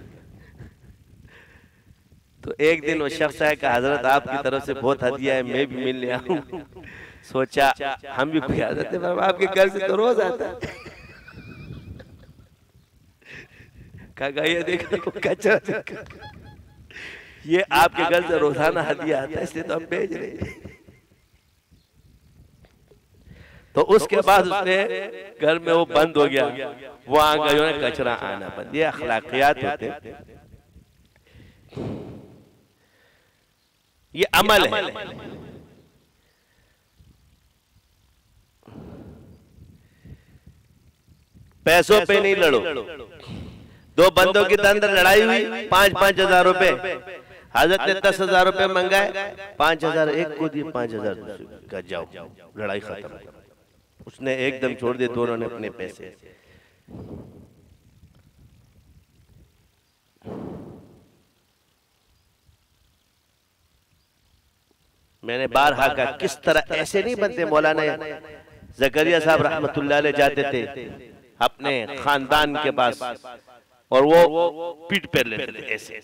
तो एक दिन वो शख्स है कि हजरत आपकी तरफ से बहुत हदिया है, मैं भी मिलने आऊं। सोचा हम भी कोई, हजरत ने आपके घर से तो रोज आता है। कहा ये देखो कचरा, ये आपके घर से रोजाना हदिया आता है, इसलिए तो हम भेज रहे हैं। तो उसके बाद उसने घर में वो बंद हो गया, वहां का जो है कचरा आना बंद। ये अखलाकियात होते हैं, ये अमल है। पैसों पे नहीं लड़ो। दो बंदों की अंदर लड़ाई हुई, पांच पांच हजार रुपए, हजरत ने दस हजार रुपए मंगाए, पांच हजार एक को दिए, पांच हजार का जाओ, लड़ाई खत्म। उसने एकदम छोड़ दिए दोनों ने अपने पैसे। मैंने बारहा कहा किस तरह ऐसे नहीं बनते। मौलाना ज़करिया साहब रहमतुल्लाह अलैह जाते थे अपने खानदान के पास और वो पीठ पर लेते थे ऐसे।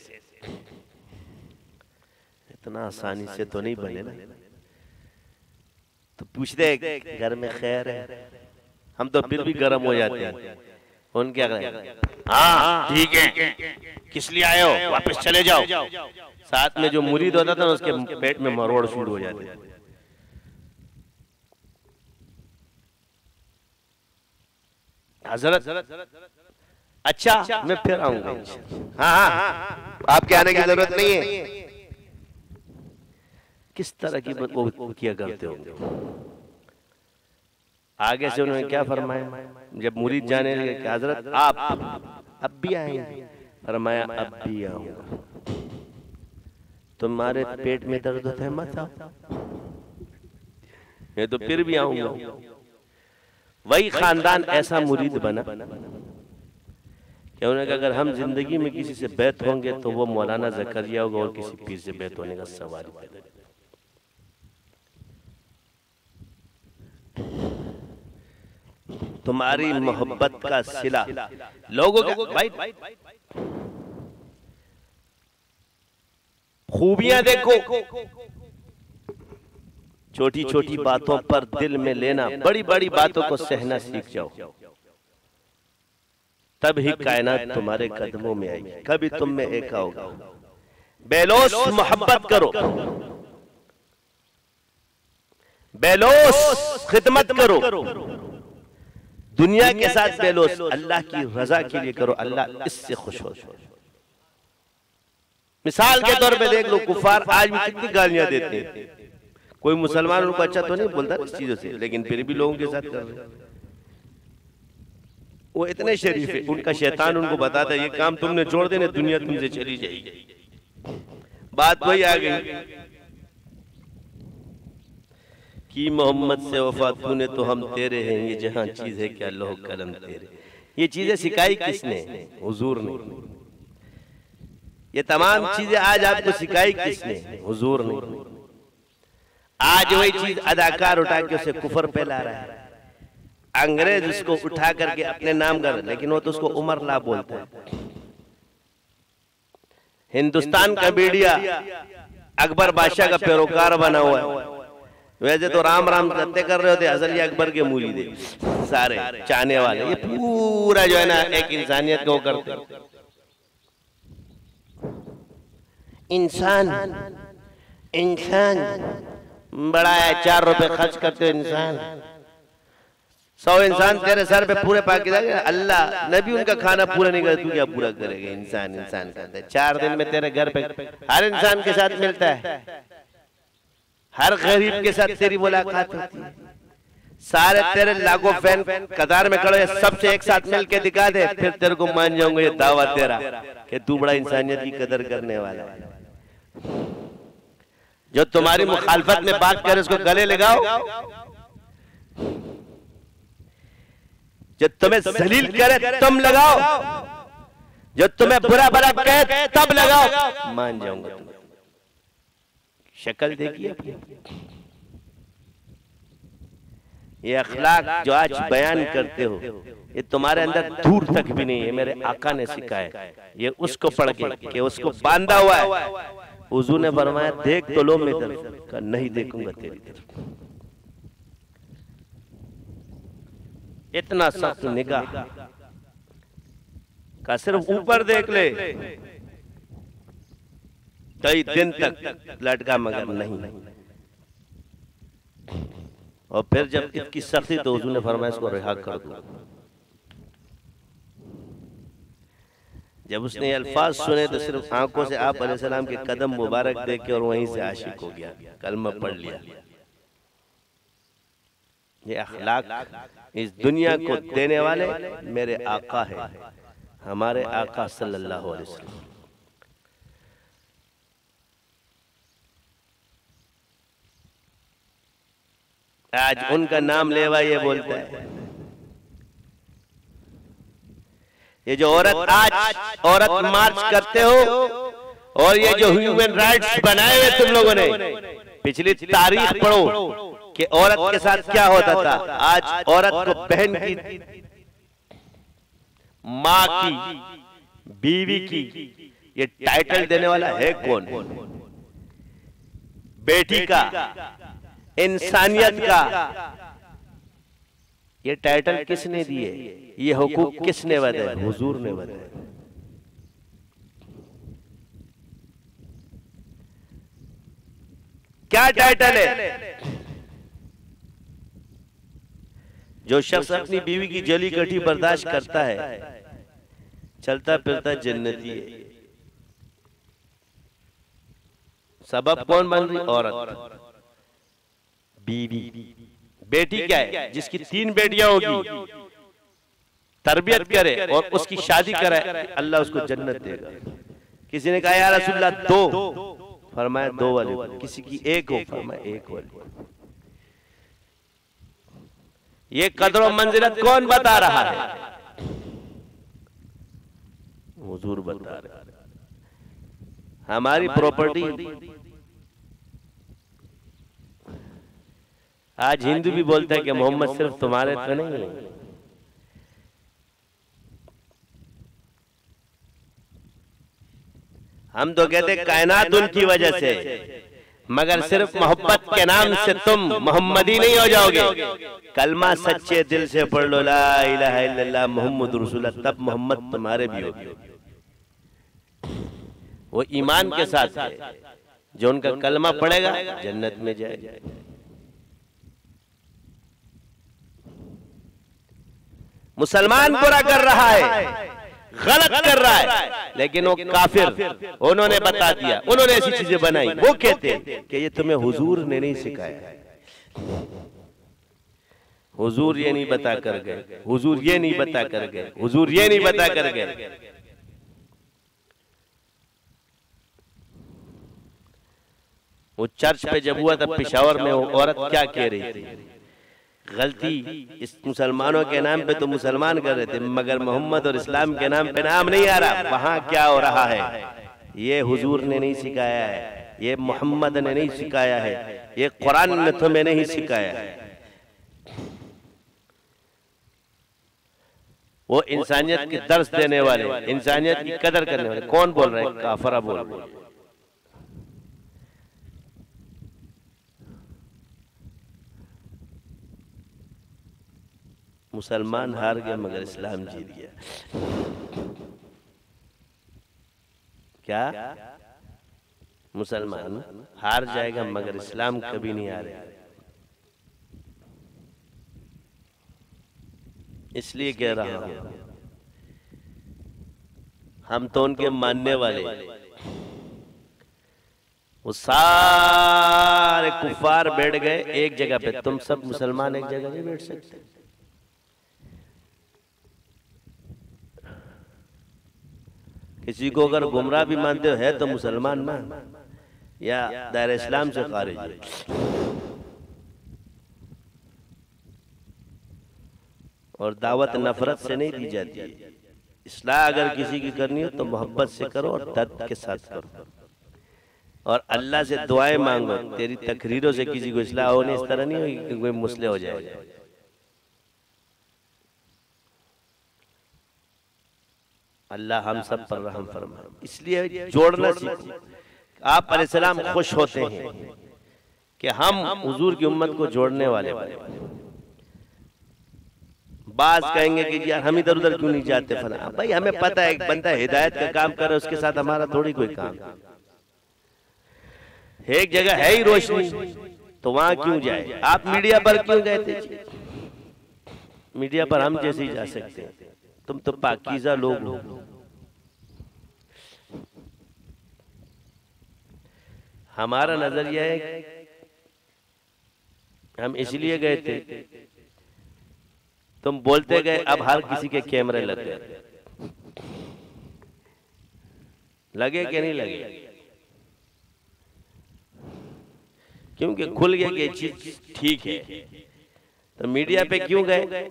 इतना आसानी से तो नहीं बने ना। तो पूछते घर में खैर है, हम तो फिर भी गर्म हो जाते हैं। उनके हाँ ठीक है, किस लिए आए हो, वापस चले जाओ। साथ में जो मुरीद होता था उसके पेट में मरोड़ शुरू हो जाते। हजरत अच्छा मैं फिर आऊंगा। हाँ हाँ आपके आने की जरूरत नहीं है। किस तरह की वो किया करते होंगे। आगे से उन्होंने क्या फरमाया, जब मुरीद जाने लगे कि हजरत आप अब भी आएंगे, फरमाया अब भी आऊंगा। तुम्हारे पेट में दर्द होता है मत आओ, मैं तो फिर भी आऊंगा। वही खानदान ऐसा मुरीद बना कि उन्होंने कहा अगर हम जिंदगी में किसी से बैत होंगे तो वो मौलाना ज़करिया होगा और किसी पीर से बैत होने का सवाल पैदा। तुम्हारी मोहब्बत का सिला लोगों का भाई, खूबियां देखो, छोटी छोटी बातों पर दिल में लेना, बड़ी बड़ी बातों को सहना सीख जाओ, तब ही कायनात तुम्हारे कदमों में आएगी। कभी तुम में एक होगा। बेलोस मोहब्बत करो, बेलोस खिदमत करो, दुनिया के साथ बेलोस अल्लाह की रजा के लिए करो, अल्लाह इससे खुश हो। मिसाल के तौर पे देख लो, कुफार आज भी कितनी गालियां देते हैं। कोई मुसलमान उनको अच्छा तो नहीं बोलता इस चीजों से, लेकिन फिर भी लोगों के साथ कर रहे हैं। वो इतने शरीफ है, उनका शैतान उनको बताता है ये काम तुमने छोड़ देना, दुनिया तुमसे चली जाएगी। बात वही आ गई कि मोहम्मद से वफा तूने तो हम तेरे हैं, ये जहां चीज है क्या लोह कलम तेरे। ये चीजें सिखाई किसने? हुजूर ने। ये तमाम चीजें आज आपको सिखाई किसने? हुजूर ने। आज वही चीज अदाकार उठा के उसे कुफर फैला रहा है। अंग्रेज उसको उठा करके अपने नाम कर, लेकिन वो तो उसको उमर ला बोलता है। हिंदुस्तान का मीडिया अकबर बादशाह का पैरोकार बना हुआ है। वैसे तो राम राम करते कर रहे होते, असल ये अकबर के मुरीद है सारे चाहने वाले। ये पूरा जो है ना एक इंसानियत को करते। इंसान इंसान बड़ा है, चार रुपए खर्च करते हो इंसान। सौ इंसान तेरे सर पे पूरे पाकिस्तान, अल्लाह नबी उनका खाना पूरा नहीं करे, तू क्या पूरा करेगा? इंसान इंसान करते। चार दिन में तेरे घर पे हर इंसान के साथ मिलता है, हर गरीब के साथ तेरी मुलाकात होती है। सारे तेरे लाखों फैन कतार में खड़े, सबसे एक साथ मिल के दिखा दे, फिर तेरे को मान जाऊंगा ये दावा तेरा कि तू बड़ा इंसानियत की कदर करने वाला है। जो तुम्हारी मुखालफत में बात करे उसको गले लगाओ, जो तुम्हें जलील करे तुम लगाओ, जो तुम्हें बुरा भला कहे तब लगाओ, मान जाऊंगा तुम्हें। शक्ल देखिए अपनी। ये अखलाक जो आज बयान करते हो, ये तुम्हारे अंदर दूर तक भी नहीं है। मेरे आका ने सिखाया, ये उसको पढ़ के कि उसको बांधा हुआ है। हुजूर ने फरमाया देख तो लो मेरी तरफ, का नहीं देखूंगा तेरी तरफ। इतना सख्त निगाह का सिर्फ ऊपर देख ले कई दिन तक लटका, मगर नहीं। और फिर जब इसकी सख्ती तो हुजूर ने फरमाया इसको रिहा कर दो। जब उसने अल्फाज सुने तो सिर्फ आंखों से आप अलैहिस्सलाम के कदम मुबारक देख के और वहीं से आशिक हो गया, कलमा पढ़ लिया। ये अखलाक इस दुनिया को देने वाले मेरे आका है, हमारे आका सल्लल्लाहु अलैहि वसल्लम। आज उनका नाम लेवा ये बोलता है। ये जो औरत आज औरत मार्च करते हो, और ये जो ह्यूमन राइट्स बनाए हुए तुम लोगों ने, पिछली तारीख पढ़ो कि औरत के साथ क्या होता था। आज औरत को बहन की, माँ की, बीवी की ये टाइटल देने वाला है कौन? बेटी का, इंसानियत का ये टाइटल किसने दिए? ये हुकूक किसने बताए? हुजूर ने बताया। क्या टाइटल है? जो शख्स अपनी बीवी की जली कटी बर्दाश्त करता है, चलता फिरता जन्नती है। सबब कौन बन रही? औरत, बीवी। बेटी क्या है? जिसकी तीन बेटियां होगी, तरबियत करे और उसकी शादी कराए, अल्लाह उसको जन्नत देगा। किसी ने कहा या रसूलल्लाह दो, फरमाया दो वाली। किसी की एक हो, फरमाया एक वाली। ये कदर और मंजिलत कौन बता रहा है? हुजूर बता रहे। हमारी प्रॉपर्टी आज हिंदू भी बोलता है कि मोहम्मद सिर्फ तुम्हारे तो नहीं है। हम तो कहते कायनात उनकी वजह से, मगर सिर्फ मोहब्बत के नाम से तुम मोहम्मदी नहीं हो जाओगे। कलमा सच्चे दिल से पढ़ लो, ला इलाहा इल्लल्लाह मुहम्मदुर रसूलुल्लाह, तब मोहम्मद तुम्हारे भी होगे। वो ईमान के साथ है, जो उनका कलमा पढ़ेगा जन्नत में जाएगा। मुसलमान बुरा कर रहा है, गलत कर रहा है, लेकिन वो काफिर, उन्होंने बता दिया, उन्होंने ऐसी चीजें बनाई। वो कहते हैं कि ये तुम्हें हुजूर ने नहीं सिखाया। हुजूर ये नहीं बता कर गए, हुजूर ये नहीं बता कर गए, हुजूर ये नहीं बता कर गए। वो चर्च पे जब हुआ तब पेशावर में वो औरत क्या कह रही थी? गलती इस मुसलमानों के नाम पे तो मुसलमान कर रहे थे, मगर मोहम्मद और इस्लाम के नाम पे नाम नहीं आ रहा। वहां क्या हो रहा है? ये हुजूर ने नहीं सिखाया है, ये मोहम्मद ने नहीं सिखाया है, ये कुरान ने तुम्हें नहीं सिखाया है। वो इंसानियत की दर्स देने वाले, इंसानियत की कदर करने वाले कौन बोल रहे हैं? काफरा बोल रहे हैं। मुसलमान हार गया मगर इस्लाम जीत गया। क्या? मुसलमान हार जाएगा मगर इस्लाम कभी नहीं हारेगा। इसलिए कह रहा हूं, हम तो उनके मानने वाले, वो सारे कुफार बैठ गए एक जगह पे, तुम सब मुसलमान एक जगह नहीं बैठ सकते। किसी को अगर गुमराह भी मानते हो है तो मुसलमान ना, या दायरे इस्लाम से खारिज है। और दावत नफरत से नहीं दी जाती है, इस्लाह अगर किसी की करनी हो तो मोहब्बत से करो और दर्द के साथ करो, और अल्लाह से दुआएं मांगो। तेरी तकरीरों से किसी को इस्लाह होने इस तरह नहीं होगी कि कोई मुस्लिम हो जाए। अल्लाह हम सब पर रहम फरमाए। इसलिए जोड़ना सीखो। आप अलैहिस्सलाम खुश होते हैं कि हम हुजूर की उम्मत को जोड़ने वाले बने। बाज कहेंगे कि यार हम इधर उधर क्यों नहीं जाते फला। भाई हमें पता है एक बंदा हिदायत का काम कर रहा है, उसके साथ हमारा थोड़ी कोई काम। एक जगह है ही रोशनी तो वहां क्यों जाए। आप मीडिया पर क्यों गए थे? मीडिया पर हम जैसे ही जा सकते हैं, तुम तो पाकीज़ा लोग हो। हमारा नजरिया है हम इसलिए गए थे, तुम बोलते गए, अब हर किसी के कैमरे लग गए। लगे कि नहीं लगे? क्योंकि खुल गया कि ये चीज ठीक है। तो मीडिया पे क्यों गए?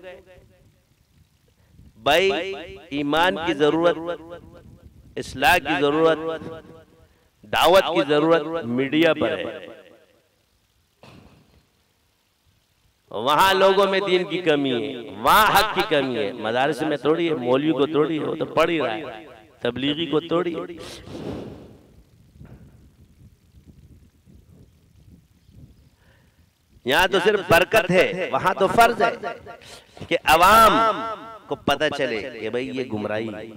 भाई ईमान की जरूरत, इस्लाह की जरूरत, दावत की जरूरत मीडिया पर है। वहां लोगों में दीन की कमी है, वहां हक की कमी है। मदारस में थोड़ी है, मौलवी को थोड़ी है, वो तो पढ़ ही रहा है। तबलीगी को थोड़ी है। यहाँ तो सिर्फ बरकत है, वहां तो फर्ज है कि अवाम को पता चले कि भाई ये गुमराही।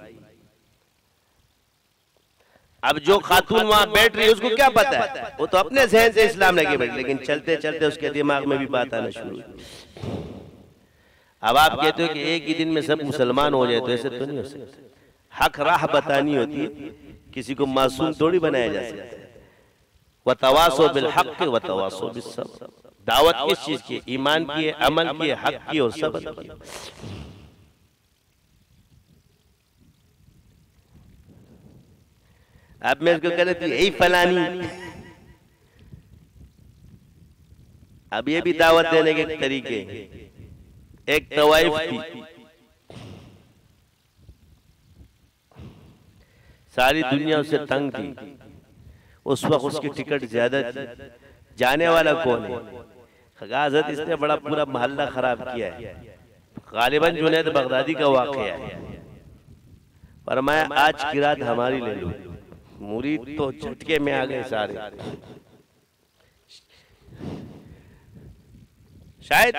अब जो खातून वहां बैठ रही है उसको क्या पता है? वो तो अपने जहन से इस्लाम लगे बैठ, लेकिन चलते चलते उसके दिमाग में भी बात आना शुरू हुई। अब आप कहते हो कि एक ही दिन में सब मुसलमान हो जाए, तो ऐसे तो नहीं हो सकता। हक राह बतानी होती है, किसी को मासूम थोड़ी बनाया जा सकता है। वतवासो बिल हक वतवासो बिस सब्र। दावत किस चीज की? ईमान की है, अमल की है, हक की और सब्र की। अब मैं इसको कह रही थी यही फलानी। अब ये भी दावत देने के तरीके। एक तवाइफ थी, सारी दुनिया उससे तंग थी। उस वक्त उसकी टिकट ज्यादा थी। जाने वाला कौन है? हज़रत इसने बड़ा पूरा मोहल्ला खराब किया है। गालिबन जुनैद बगदादी का वाक़या है। फरमाया आज की रात हमारी ले लो। मुरीद तो झटके में आ गए सारे। शायद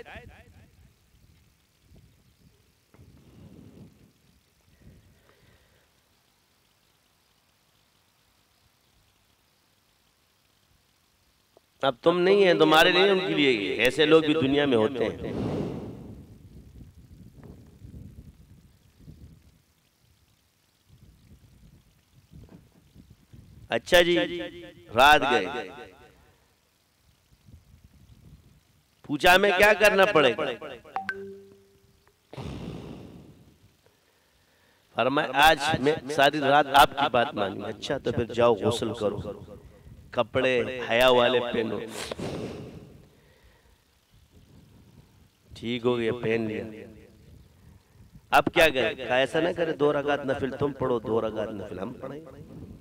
अब तुम नहीं है, तुम्हारे लिए उनके लिए। ऐसे लोग भी दुनिया में होते हैं। अच्छा जी, रात गए, पूछा मैं क्या करना पड़ेगा? फरमाया आज मैं सारी रात आपकी बात मानी। अच्छा तो फिर जाओ गुस्ल करो, कपड़े हया वाले पहनो। ठीक हो गया, पहन लिया। अब क्या करे? ऐसा ना करे दो रकात नफिल तुम पढ़ो, दो रकात नफिल हम पढ़ेंगे।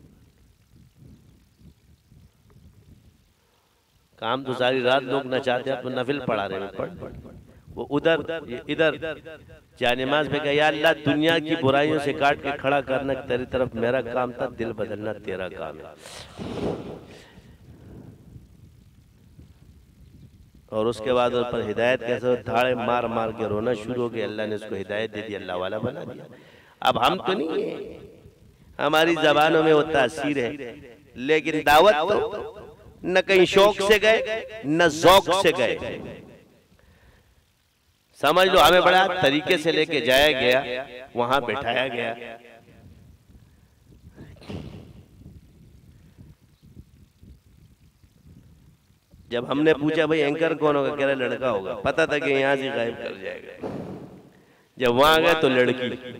काम तो सारी रात लोग नचाते हैं, तो नफिल पढ़ा रहे हैं। पढ़ वो उधर इधर जानिमाज में कहा, या अल्लाह दुनिया की बुराइयों से काट के खड़ा करना तेरी तरफ मेरा काम था, दिल बदलना तेरा काम है। और उसके बाद उस पर हिदायत कैसे धाड़े मार मार के रोना शुरू हो गया। अल्लाह ने उसको हिदायत दे दी, अल्लाह वाला बना दिया। अब हम तो नहीं है, हमारी जबानों में वो तासीर है, लेकिन दावत तो न कहीं शौक से गए न ज़ौक से गए। समझ लो हमें बड़ा तरीके से लेके जाया गया, वहां बैठाया गया। जब हमने पूछा भाई एंकर कौन होगा, कह रहा लड़का होगा। पता था कि यहां से गायब कर जाएगा। जब वहां गए तो लड़की।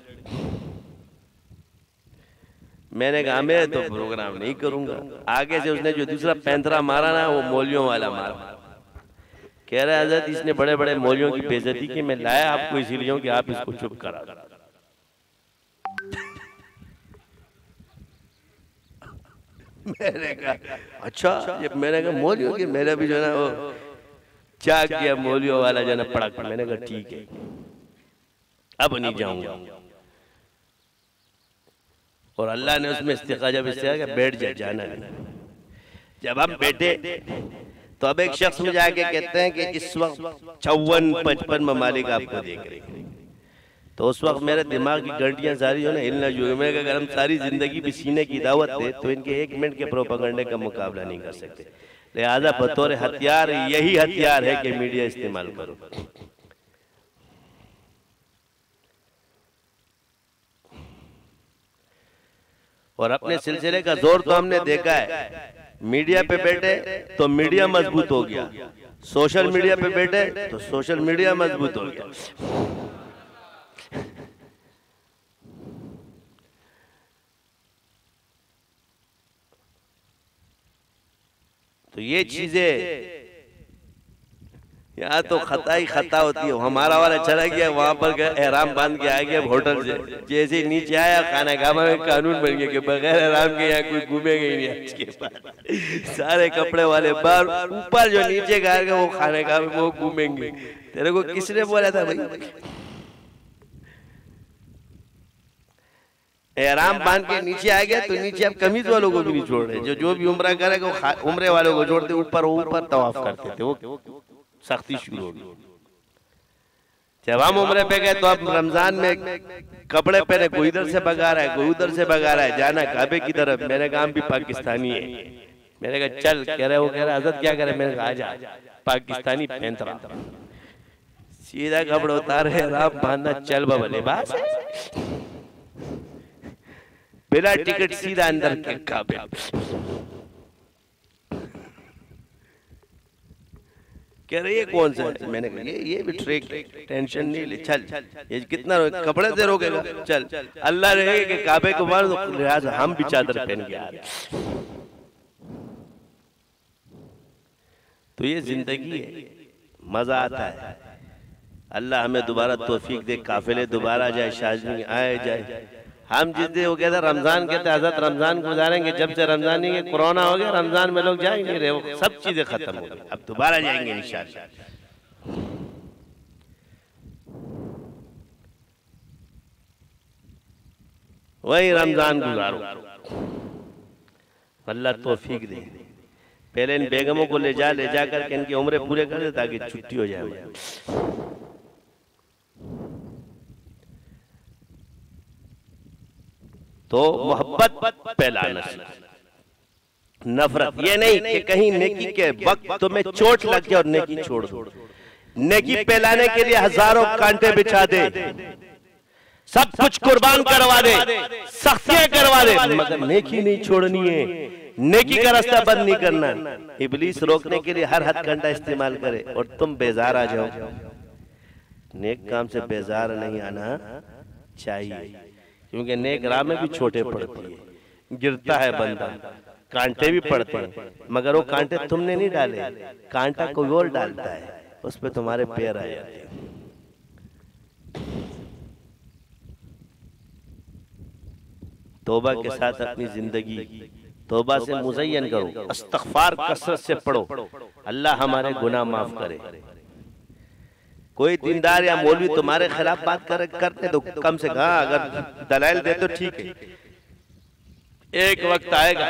मैंने कहा मैं तो प्रोग्राम नहीं करूंगा। आगे से उसने जो दूसरा पैंतरा मारा ना, वो मौलियों वाला मारा। कह रहा है हज़रत इसने बड़े बड़े मौलियों की बेइज्जती की, मैं लाया आपको इसीलिए कि आप इसको चुप करा। मैंने कहा अच्छा, ये मैंने कहा मौलियों की मेरा भी जो है ना वो चाक गया मौलियों वाला जो है ना पड़क। मैंने कहा ठीक है अब नहीं जाऊंगा। और अल्लाह ने उसमें इस्तिखा जब इस्तिखा किया बैठ जा, जाना नहीं। जब हम बैठे तो अब एक शख्स मुझे आके कहते हैं कि इस वक्त चौवन पचपन ममालिक आपको देख रहे हैं। तो उस वक्त मेरे दिमाग की गंटियां सारी जो है हिलना शुरू हो गई। अगर हम सारी जिंदगी भी सीने की दावत दे तो इनके एक मिनट के प्रोपेगेंडे का मुकाबला नहीं कर सकते। लिहाजा बतौर हथियार यही हथियार है कि मीडिया इस्तेमाल करो। और अपने सिलसिले का जोर तो हमने देखा है, मीडिया पे बैठे तो मीडिया मजबूत हो गया, सोशल मीडिया पे बैठे तो सोशल मीडिया मजबूत हो गया। तो ये चीजें यहाँ तो खता ही खता होती है। हमारा वाला चला गया वहां पर एहराम बांध के आ गया होटल से, जैसे ही नीचे आया खाना खामा में कानून बन गया कि बगैर एहराम के यहाँ कोई घूमेगा ही नहीं। आज के बाद सारे कपड़े वाले बाहर, ऊपर जो नीचे गाएंगे वो खाने का वो घूमेंगे। तेरे को किसने बोला था भाई? एहराम बांध के नीचे आ गया तो नीचे अब कमीज वालों को भी नहीं छोड़ रहे। जो जो भी उम्रा करेगा वो उम्रे वालों को छोड़ते, ऊपर ऊपर तवाफ करते थे। वो सख्ती शुरू होगी। जब हम उम्रे पे गए तो अब रमजान में कपड़े पहने, कोई इधर से भगा रहा है कोई उधर से भगा रहा है, जाना काबे की तरफ। मैंने कहा हम भी पाकिस्तानी है। मैंने कहा चल, कह रहे वो कह रहा हजरत क्या करे? मैंने कहा आजा, पाकिस्तानी पहन रहा। सीधा कपड़े उतारे, राम बांधना, चल बबले बास बिना टिकट सीधा अंदर के काबे। कह रही है कौन सा है? मैंने कहा ये ये भी ट्रेक, टेंशन नहीं ले, चल ये कितना कपड़े से रोकेगा, चल अल्लाह रहे कि काबे को मार दो। लिहाजा हम भी चादर पहन के आ रहे। तो ये जिंदगी है, मजा आता है। अल्लाह हमें दोबारा तौफीक दे, काफिले दोबारा जाए, शाजनी आए जाए। हम जिस दिन वो कहते रमजान कहते हजरत रमजान गुजारेंगे, जब से रमजान नहीं है कोरोना हो गया, रमजान में लोग जा ही नहीं रहे, सब चीजें खत्म हो गई। अब दोबारा जाएंगे इंशाअल्लाह। वही रमजान गुजारो, अल्लाह तौफीक दे। पहले इन बेगमों को ले जा ले जा करके इनकी उम्रें पूरे कर दे ताकि छुट्टी हो जाए। तो मोहब्बत फैलाना, नफरत ये नहीं कि कहीं नेकी के वक्त तुम्हें चोट लग जाए और नेकी छोड़ दो। नेकी फैलाने के लिए हजारों कांटे बिछा दे, सब कुछ कुर्बान करवा दे, सख्तियां करवा दे, मगर नेकी नहीं छोड़नी है, नेकी का रास्ता बंद नहीं करना। इब्लीस रोकने के लिए हर हद कंटा इस्तेमाल करे और तुम बेजार आ जाओ। नेक काम से बेजार नहीं आना चाहिए, क्योंकि नेक राह में भी छोटे पड़ती है, गिरता है बंदा, कांटे भी पड़ते हैं, मगर वो कांटे तुमने नहीं डाले, कांटा कोई और डालता है, उस पे तुम्हारे पैर आ जाते हैं। तौबा के साथ अपनी जिंदगी तौबा से मुज़य्यन करो, इस्तिग़फ़ार कसरत से पढ़ो, अल्लाह हमारे गुनाह माफ करे। कोई दीनदार या मौलवी तुम्हारे खिलाफ बात कर, करते तो कम से कम अगर दलाइल दे तो ठीक है। एक वक्त आएगा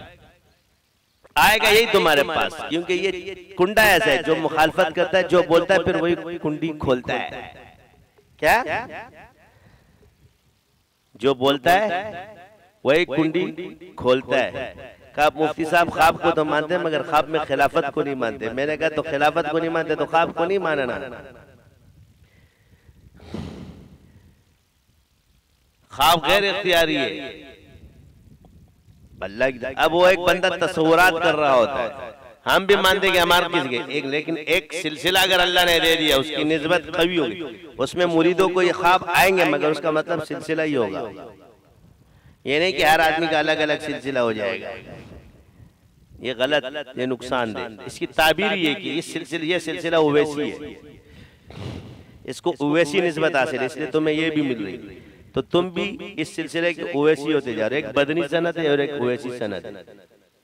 आएगा यही तुम्हारे पास, क्योंकि ये कुंडा ऐसा है जो मुखालफत करता है, जो बोलता है फिर वही कुंडी खोलता है। क्या? जो बोलता है वही कुंडी खोलता है। कहा मुफ्ती साहब ख्वाब को तो मानते हैं मगर ख्वाब में खिलाफत को नहीं मानते। मैंने कहा तो खिलाफत को नहीं मानते तो ख्वाब को नहीं मानना। ख्वाब गैर इख्तियारी है, अल्लाह की। अब वो एक बंदा तस्वुरात कर रहा होता है, हम भी मानते कि हमारे किसी के एक, लेकिन एक सिलसिला अगर अल्लाह ने दे दिया, उसकी निस्बत कवी होगी, उसमें मुरीदों को ये ख्वाब आएंगे, मगर उसका मतलब सिलसिला ही होगा। ये नहीं कि हर आदमी का अलग अलग सिलसिला हो जाएगा, ये गलत, ये नुकसानदेह। इसकी ताबीर ये कि इस सिलसिले ये सिलसिला उवैसी है, इसको उवैसी निस्बत हासिल है, इसलिए तुम्हें ये भी मिल रही, तो तुम भी इस सिलसिले के उवैसी होते जा रहे। एक बदनी सनत है और एक उवैसी सनत है।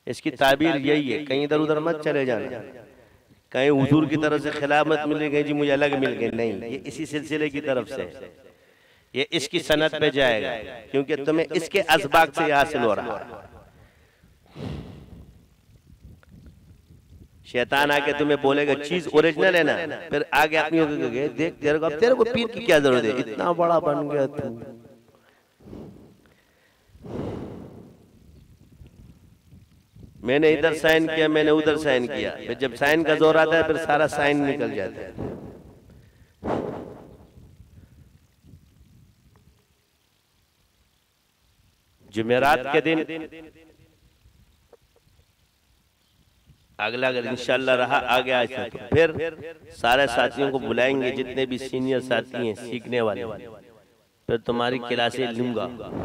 इसकी ताबीर यही है, कहीं इधर उधर मत चले जाना, कहीं हुजूर की तरफ से खिलाफ मत मिले गए जी मुझे अलग मिल गए, नहीं, ये इसी सिलसिले की तरफ से, ये इसकी सनद पे जाएगा, क्योंकि तुम्हें इसके असबाक से हासिल हो रहा है। शैतान आके तुम्हें बोलेगा चीज ओरिजिनल है ना, फिर आगे अपनी होगी देख तेरे को, अब तेरे को पीर की क्या जरूरत है, इतना बड़ा बन गया तू। मैंने इधर साइन किया, मैंने उधर साइन किया, फिर जब साइन का जोर आता है फिर सारा साइन निकल जाता है। जुमेरात के दिन अगला अगर इंशाल्लाह रहा आगे आज तो फिर सारे साथियों को बुलाएंगे, जितने भी सीनियर साथी हैं सीखने वाले, फिर तुम्हारी क्लासें लूंगा,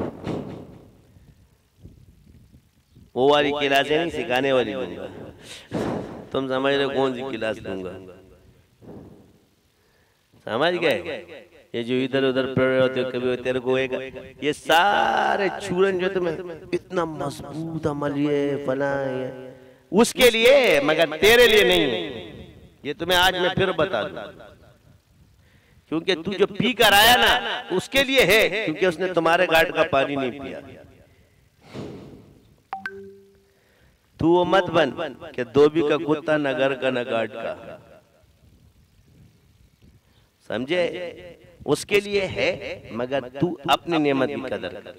वो वाली क्लासें नहीं सिखाने वाली लूंगा, तुम समझ रहे कौन सी क्लास लूंगा, समझ गए? ये जो इधर उधर पढ़ रहे होते हो कभी तेरे को एक ये सारे चूरन जो तुम्हें इतना मजबूत अमल ये फला ये उसके लिए, मगर तेरे लिए नहीं। ये तुम्हें आज मैं फिर बता दूं, क्योंकि तू जो पी कर आया ना उसके लिए है, क्योंकि उसने तुम्हारे घाट का पानी नहीं पिया। तू वो मत बन कि धोबी का कुत्ता न घर का न घाट का, समझे? उसके लिए है, मगर तू अपनी नेमत की कदर कर।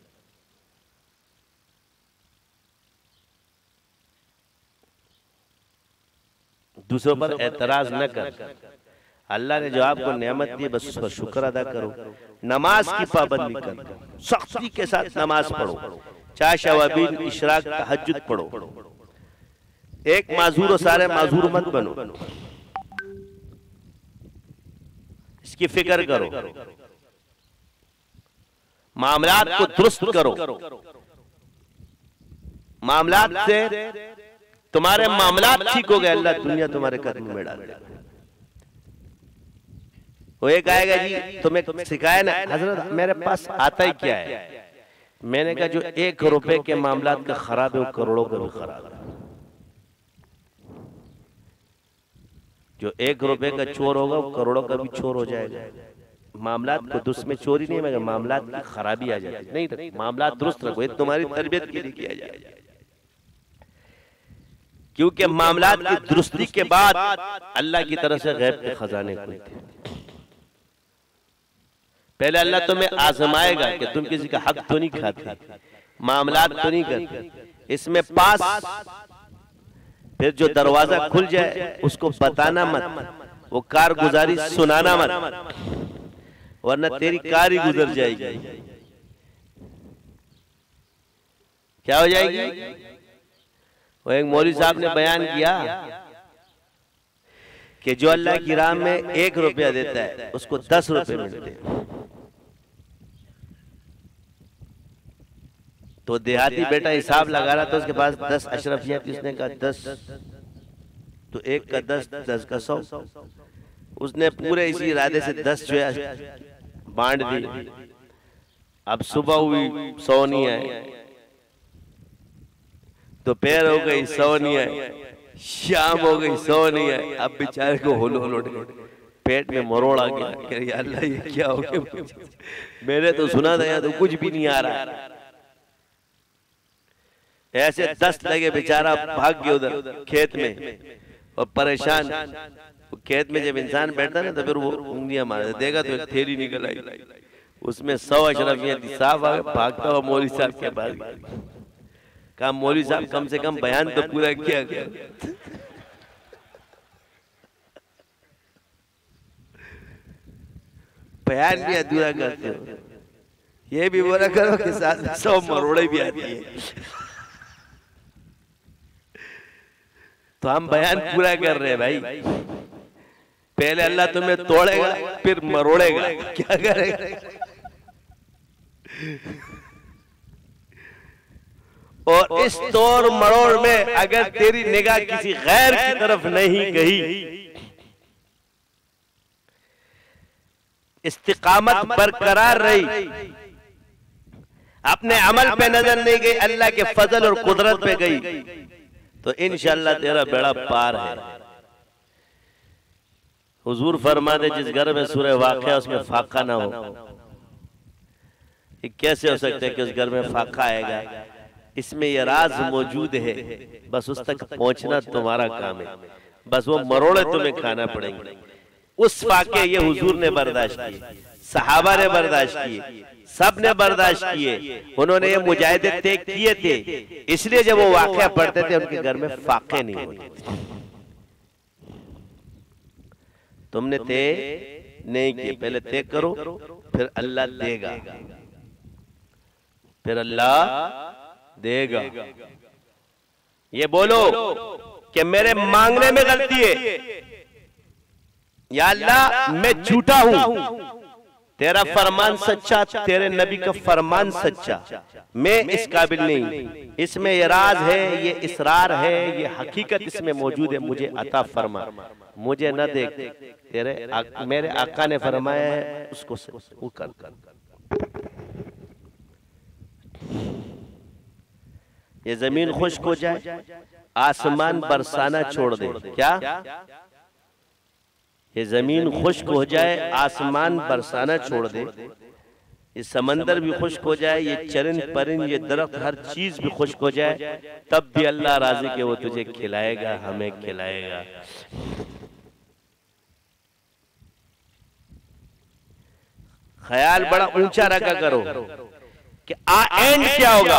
दूसरों पर एतराज न कर। अल्लाह ने जो आपको नेमत दी बस उस पर शुक्र अदा करो। नमाज की पाबंदी कर, सख्ती के साथ नमाज पढ़ो, चाहे शवाबीन इशराक तहज्जुद पढ़ो। एक माजूर और सारे माजूर मत बनो, इसकी फिक्र करो, मामलात को दुरुस्त करो। मामलात से तुम्हारे मामलात ठीक हो गए, अल्लाह दुनिया तुम्हारे कदम में डाल देगा। वो एक आएगा जी तुम्हें सिखाया ना हजरत मेरे पास आता ही क्या है, मैंने कहा जो एक रुपए के मामलात का खराब है वो करोड़ों का भी खराब है। जो एक रुपए का चोर होगा वो करोड़ों का भी चोर हो जाएगा। मामलात को दुरुस्त में चोरी नहीं, मगर मामलात की खराबी आ जाती नहीं, तो मामलात दुरुस्त रखो, ये तुम्हारी तरबियत के लिए किया जाएगा। क्योंकि मामलात की दुरुस्ती के बाद अल्लाह की तरफ से गैब के खजाने खुलते। पहले अल्लाह तुम्हें आजमाएगा कि तुम किसी का हक तो नहीं खाते, मामलात तो नहीं करते, इसमें पास। फिर जो दरवाजा खुल जाए उसको बताना मत, वो कारगुजारी सुनाना मत, वरना तेरी कार ही गुजर जाएगी। क्या हो जाएगी? वो एक मौलवी साहब ने बयान किया कि जो अल्लाह की राह में एक रुपया देता है उसको दस रुपए मिलते हैं। तो देहाती बेटा हिसाब लगा रहा था, उसके पास दस अशरफिया थी, उसने कहा दस तो एक का दस, दस का सौ। उसने पूरे इसी इरादे से दस जो है बांट दी। अब सुबह हुई सौ नहीं आए, दोपहर हो गई सौ नहीं आए, शाम हो गई सौ नहीं आए। अब बेचारे को होलो होलो पेट में मरोड़ आ गया कि अल्लाह ये क्या हो गया, मैंने तो सुना था यहाँ तो कुछ भी नहीं आ रहा। ऐसे दस लगे, बेचारा भाग गया उधर खेत में और परेशान। खेत में जब इंसान बैठता ना तो फिर वो उंगलियां मारता, देखा तो एक थैली निकल आई, उसमें सौ अशरफियां थी। साहब आगे भागता हुआ मौलवी साहब के पास गया, कहा मौलवी साहब कम से कम बयान तो पूरा किया गया। बयान भी अधूरा करते हो, ये भी बोला करो कि साथ सौ मरोड़े भी आती है। तो हम बयान पूरा कर रहे हैं भाई। पहले अल्लाह तुम्हें तोड़ेगा फिर मरोड़ेगा, क्या करेगा? और इस तोड़ मरोड़ में अगर तेरी निगाह किसी गैर की तरफ नहीं गई, इस्तिकामत बरकरार रही, अपने अमल पे नजर नहीं गई, अल्लाह के फजल और कुदरत पे गई, तो इंशाअल्लाह तेरा बेड़ा पार है। हुजूर फरमाते जिस घर में सूरह वाक़िया उसमें फाका ना हो, ये कैसे हो सकता है कि उस घर में फाका आएगा? इसमें ये राज मौजूद है, बस उस तक पहुंचना तुम्हारा काम है, बस वो मरोड़े तुम्हें खाना पड़ेंगे। उस फाके ये हुजूर ने बर्दाश्त किए, सहाबा ने बर्दाश्त किए, सब ने बर्दाश्त किए, उन्होंने ये मुजाहिदे तय किए थे, इसलिए जब वो वाक़या पढ़ते थे उनके घर में फाके नहीं होते थे। तुमने तय नहीं किए, पहले तय करो, फिर अल्लाह देगा, फिर अल्लाह देगा। ये बोलो कि मेरे मांगने में गलती है, या अल्लाह मैं झूठा हूं, तेरा फरमान सच्चा, तेरे नबी का फरमान सच्चा, मैं इस काबिल नहीं, इसमें ये राज है, ये इसरार है, ये हकीकत इसमें मौजूद है, मुझे अता फरमा, मुझे न देख, तेरे आ, मेरे आका ने फरमाया है उसको वो कर कर। ये जमीन खुश्क हो जाए, आसमान बरसाना छोड़ दे, क्या? ये जमीन खुश्क हो जाए, आसमान बरसाना छोड़ दे, ये समंदर भी खुश्क हो जाए, ये चरिंद परिंद, ये दरख्त, हर चीज भी खुश्क हो जाए, तब भी अल्लाह राजी के वो तुझे खिलाएगा, हमें खिलाएगा। ख्याल बड़ा ऊंचा रखा करो कि आ एंड क्या होगा,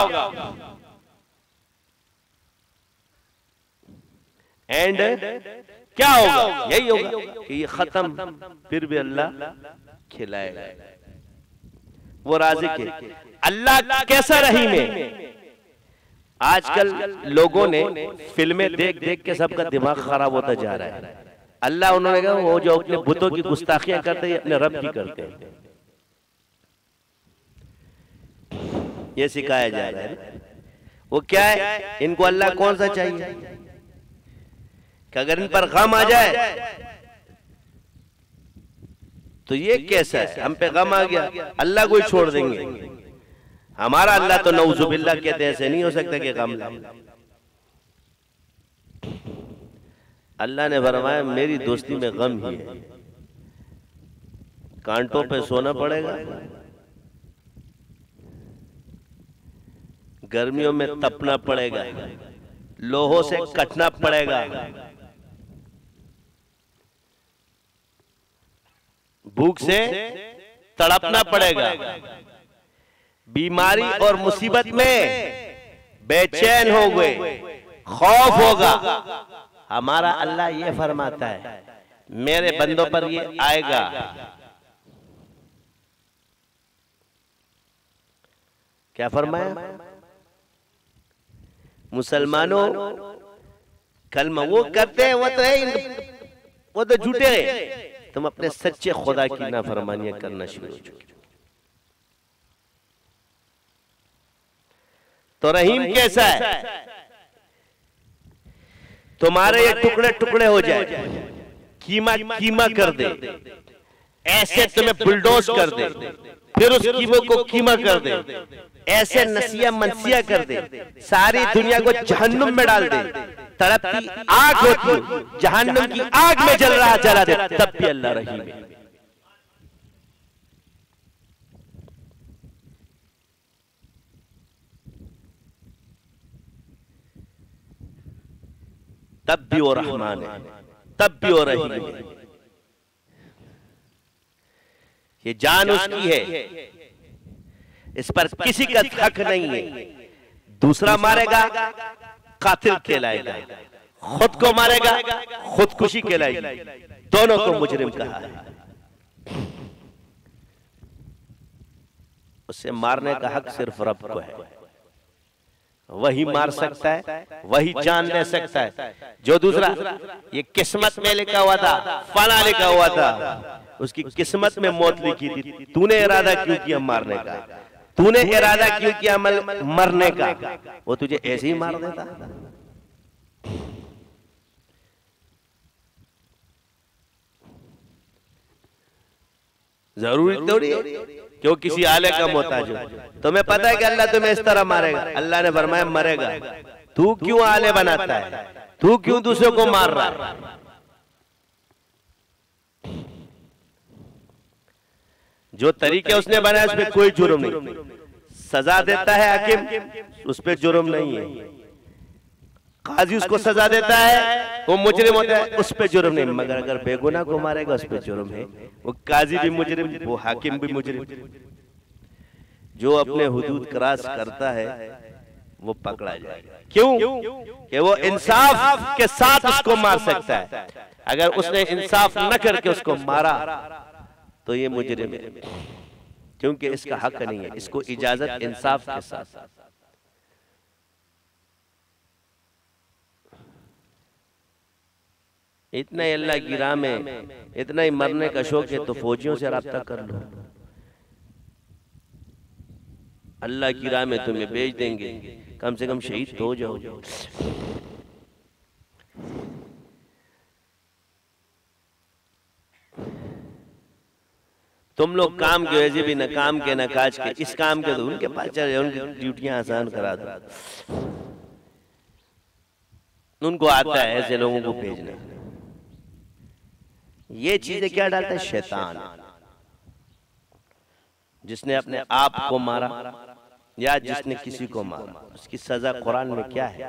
एंड क्या होगा, यही होगा कि ये खत्म, फिर भी अल्लाह खिलाएगा। वो राज़िक है। अल्लाह कैसा रहीम है। आजकल लोगों ने फिल्में देख देख के सबका दिमाग खराब होता जा रहा है। अल्लाह उन्होंने कहा वो जो अपने बुतों की गुस्ताखियां करते हैं अपने रब की करते हैं, ये सिखाया जा रहा है। वो क्या है, इनको अल्लाह कौन सा चाहिए कि अगर इन पर गम आ जाए तो ये कैसा है, हम पे गम आ गया अल्लाह को ही छोड़ देंगे। हमारा अल्लाह तो नऊजुबिल्लाह कहते ऐसे नहीं हो सकता कि गम लाए। अल्लाह ने फरमाया मेरी दोस्ती में गम ही है, कांटों पे सोना पड़ेगा, गर्मियों में तपना पड़ेगा, लोहों से कटना पड़ेगा, भूख से तड़पना पड़ेगा, बीमारी और मुसीबत में बेचैन हो गए, खौफ होगा। हमारा अल्लाह ये फरमाता है मेरे बंदों पर ये आएगा। क्या फरमाया? मुसलमानों कलमा वो करते हैं, वो तो है, वो तो झूठे हैं, तुम अपने सच्चे खुदा की नाफरमानियां करना शुरू हो चुके। तो रहीम कैसा है, तुम्हारे ये टुकड़े टुकड़े हो जाए, कीमा कीमा कर दे, ऐसे तुम्हें बुलडोज कर दे, फिर उस कीमो को कीमा कर दे, ऐसे नसिया मनसिया कर दे, सारी दुनिया को जहन्नुम में डाल दे, तड़पती आग होती जहन्नुम की आग में जल रहा जला दे, तब भी अल्लाह रहीम है। तब भी वो रहमान है, तब भी वो रहीम है। ये जान उसकी है, इस पर किसी का हक नहीं है। दूसरा मारेगा कातिल कहलाएगा, खुद को मारेगा खुदकुशी कहलाएगी, दोनों को मुजरिम कहा है। उसे मारने का हक सिर्फ रब को है, वही मार सकता है, वही जान ले सकता है। जो दूसरा ये किस्मत में लिखा हुआ था, फला लिखा हुआ था, उसकी किस्मत में मौत लिखी थी, तूने इरादा क्यों किया मारने का, तूने इरादा क्यों किया मरने का, वो तुझे ऐसे ही मार देता। जरूरी थोड़ी क्यों किसी आले का मोहताज हो? तुम्हें पता है कि अल्लाह तुम्हें इस तरह मारेगा, अल्लाह ने फरमाया मरेगा। तू क्यों आले बनाता है? तू क्यों दूसरों को मार रहा है? जो तरीके उसने बनाया उसमें कोई जुर्म नहीं, सजा देता है हाकिम उस पर जुर्म नहीं है, काजी उसको सजा देता है वो मुजरिम होता है उस पर जुर्म नहीं, मगर अगर बेगुनाह को मारेगा उस पर जुर्म है। वो काजी भी मुजरिम, वो हाकिम भी मुजरिम। जो अपने हुदूद क्रॉस करता है वो पकड़ा जाएगा। क्यों? कि वो इंसाफ के साथ उसको मार सकता है। अगर उसने इंसाफ न करके उसको मारा तो ये मुजरिम है, क्योंकि इसका हक नहीं है, इसको इजाजत इंसाफ के साथ। इतना ही अल्लाह की राह में, इतना ही मरने का शौक है तो फौजियों से राब्ता कर लो, अल्लाह की राह में तुम्हें भेज देंगे, कम से कम शहीद तो हो जाओ। तुम लोग काम के वैसे भी न काम के न काज के, इस काम के तो उनके पास चले, उनकी ड्यूटियां आसान करा दो। उनको आता है ऐसे लोगों को भेजना। ये चीजें क्या डालता है? शैतान। जिसने अपने आप को मारा या जिसने किसी को मारा उसकी सजा कुरान में क्या है?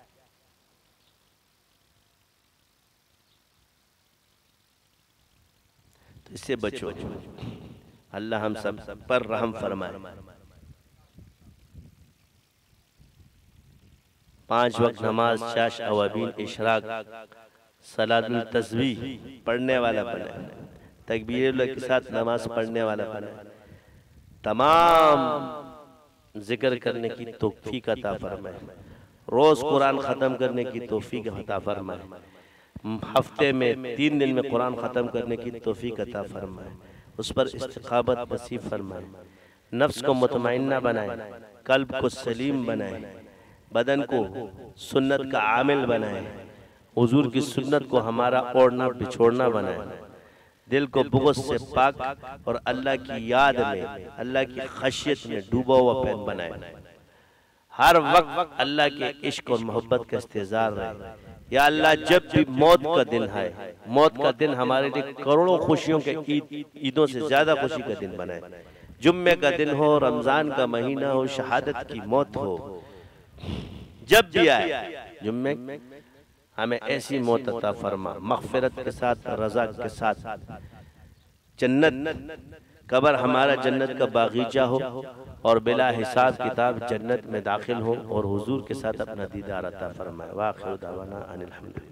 तो इससे बचो, अल्लाह हम सब पर रहम फरमाए। पांच वक्त नमाज, चाश, अवाबीन, इशराक, सलातुल तस्बीह पढ़ने वाला बनाए, तकबीर के साथ नमाज पढ़ने वाला बनाए, तमाम जिक्र करने की तौफीक अता फरमाए, रोज कुरान खत्म करने की तौफीक अता फरमाए, हफ्ते में तीन दिन में कुरान खत्म करने की तौफीक अता फरमाए, उस पर इस्तिकामत नसीब फरमाए, नफ्स को मुतमइन्ना बनाए, कल्ब को सलीम बनाए, बदन को सुन्नत का आमिल बनाए, हुजूर की सुन्नत को हमारा ओढ़ना बिछोड़ना बनाए, दिल को बुग़्ज़ से पाक और अल्लाह की याद में, अल्लाह की खशियत में डूबा हुआ पैन बनाए, हर वक्त अल्लाह के इश्क और मोहब्बत का इस्तेज़ार रहे। या अल्लाह जब भी मौत का दिन है, मौत का दिन हमारे लिए करोड़ों खुशियों के ईद ईदों से ज्यादा खुशी का दिन बनाए। जुम्मे का दिन हो, रमजान का महीना हो, शहादत की मौत हो, जब भी आए जुम्मे हमें ऐसी मौत अता फरमा, मग़फ़िरत के साथ, रज़ा के साथ, जन्नत, कब्र हमारा जन्नत का बागीचा हो और बिला हिसाब किताब जन्नत में दाखिल हो और हुजूर के साथ अपना दीदार अता फरमाए। वाखिर दावाना अनिल हम्दुलिल्लाह।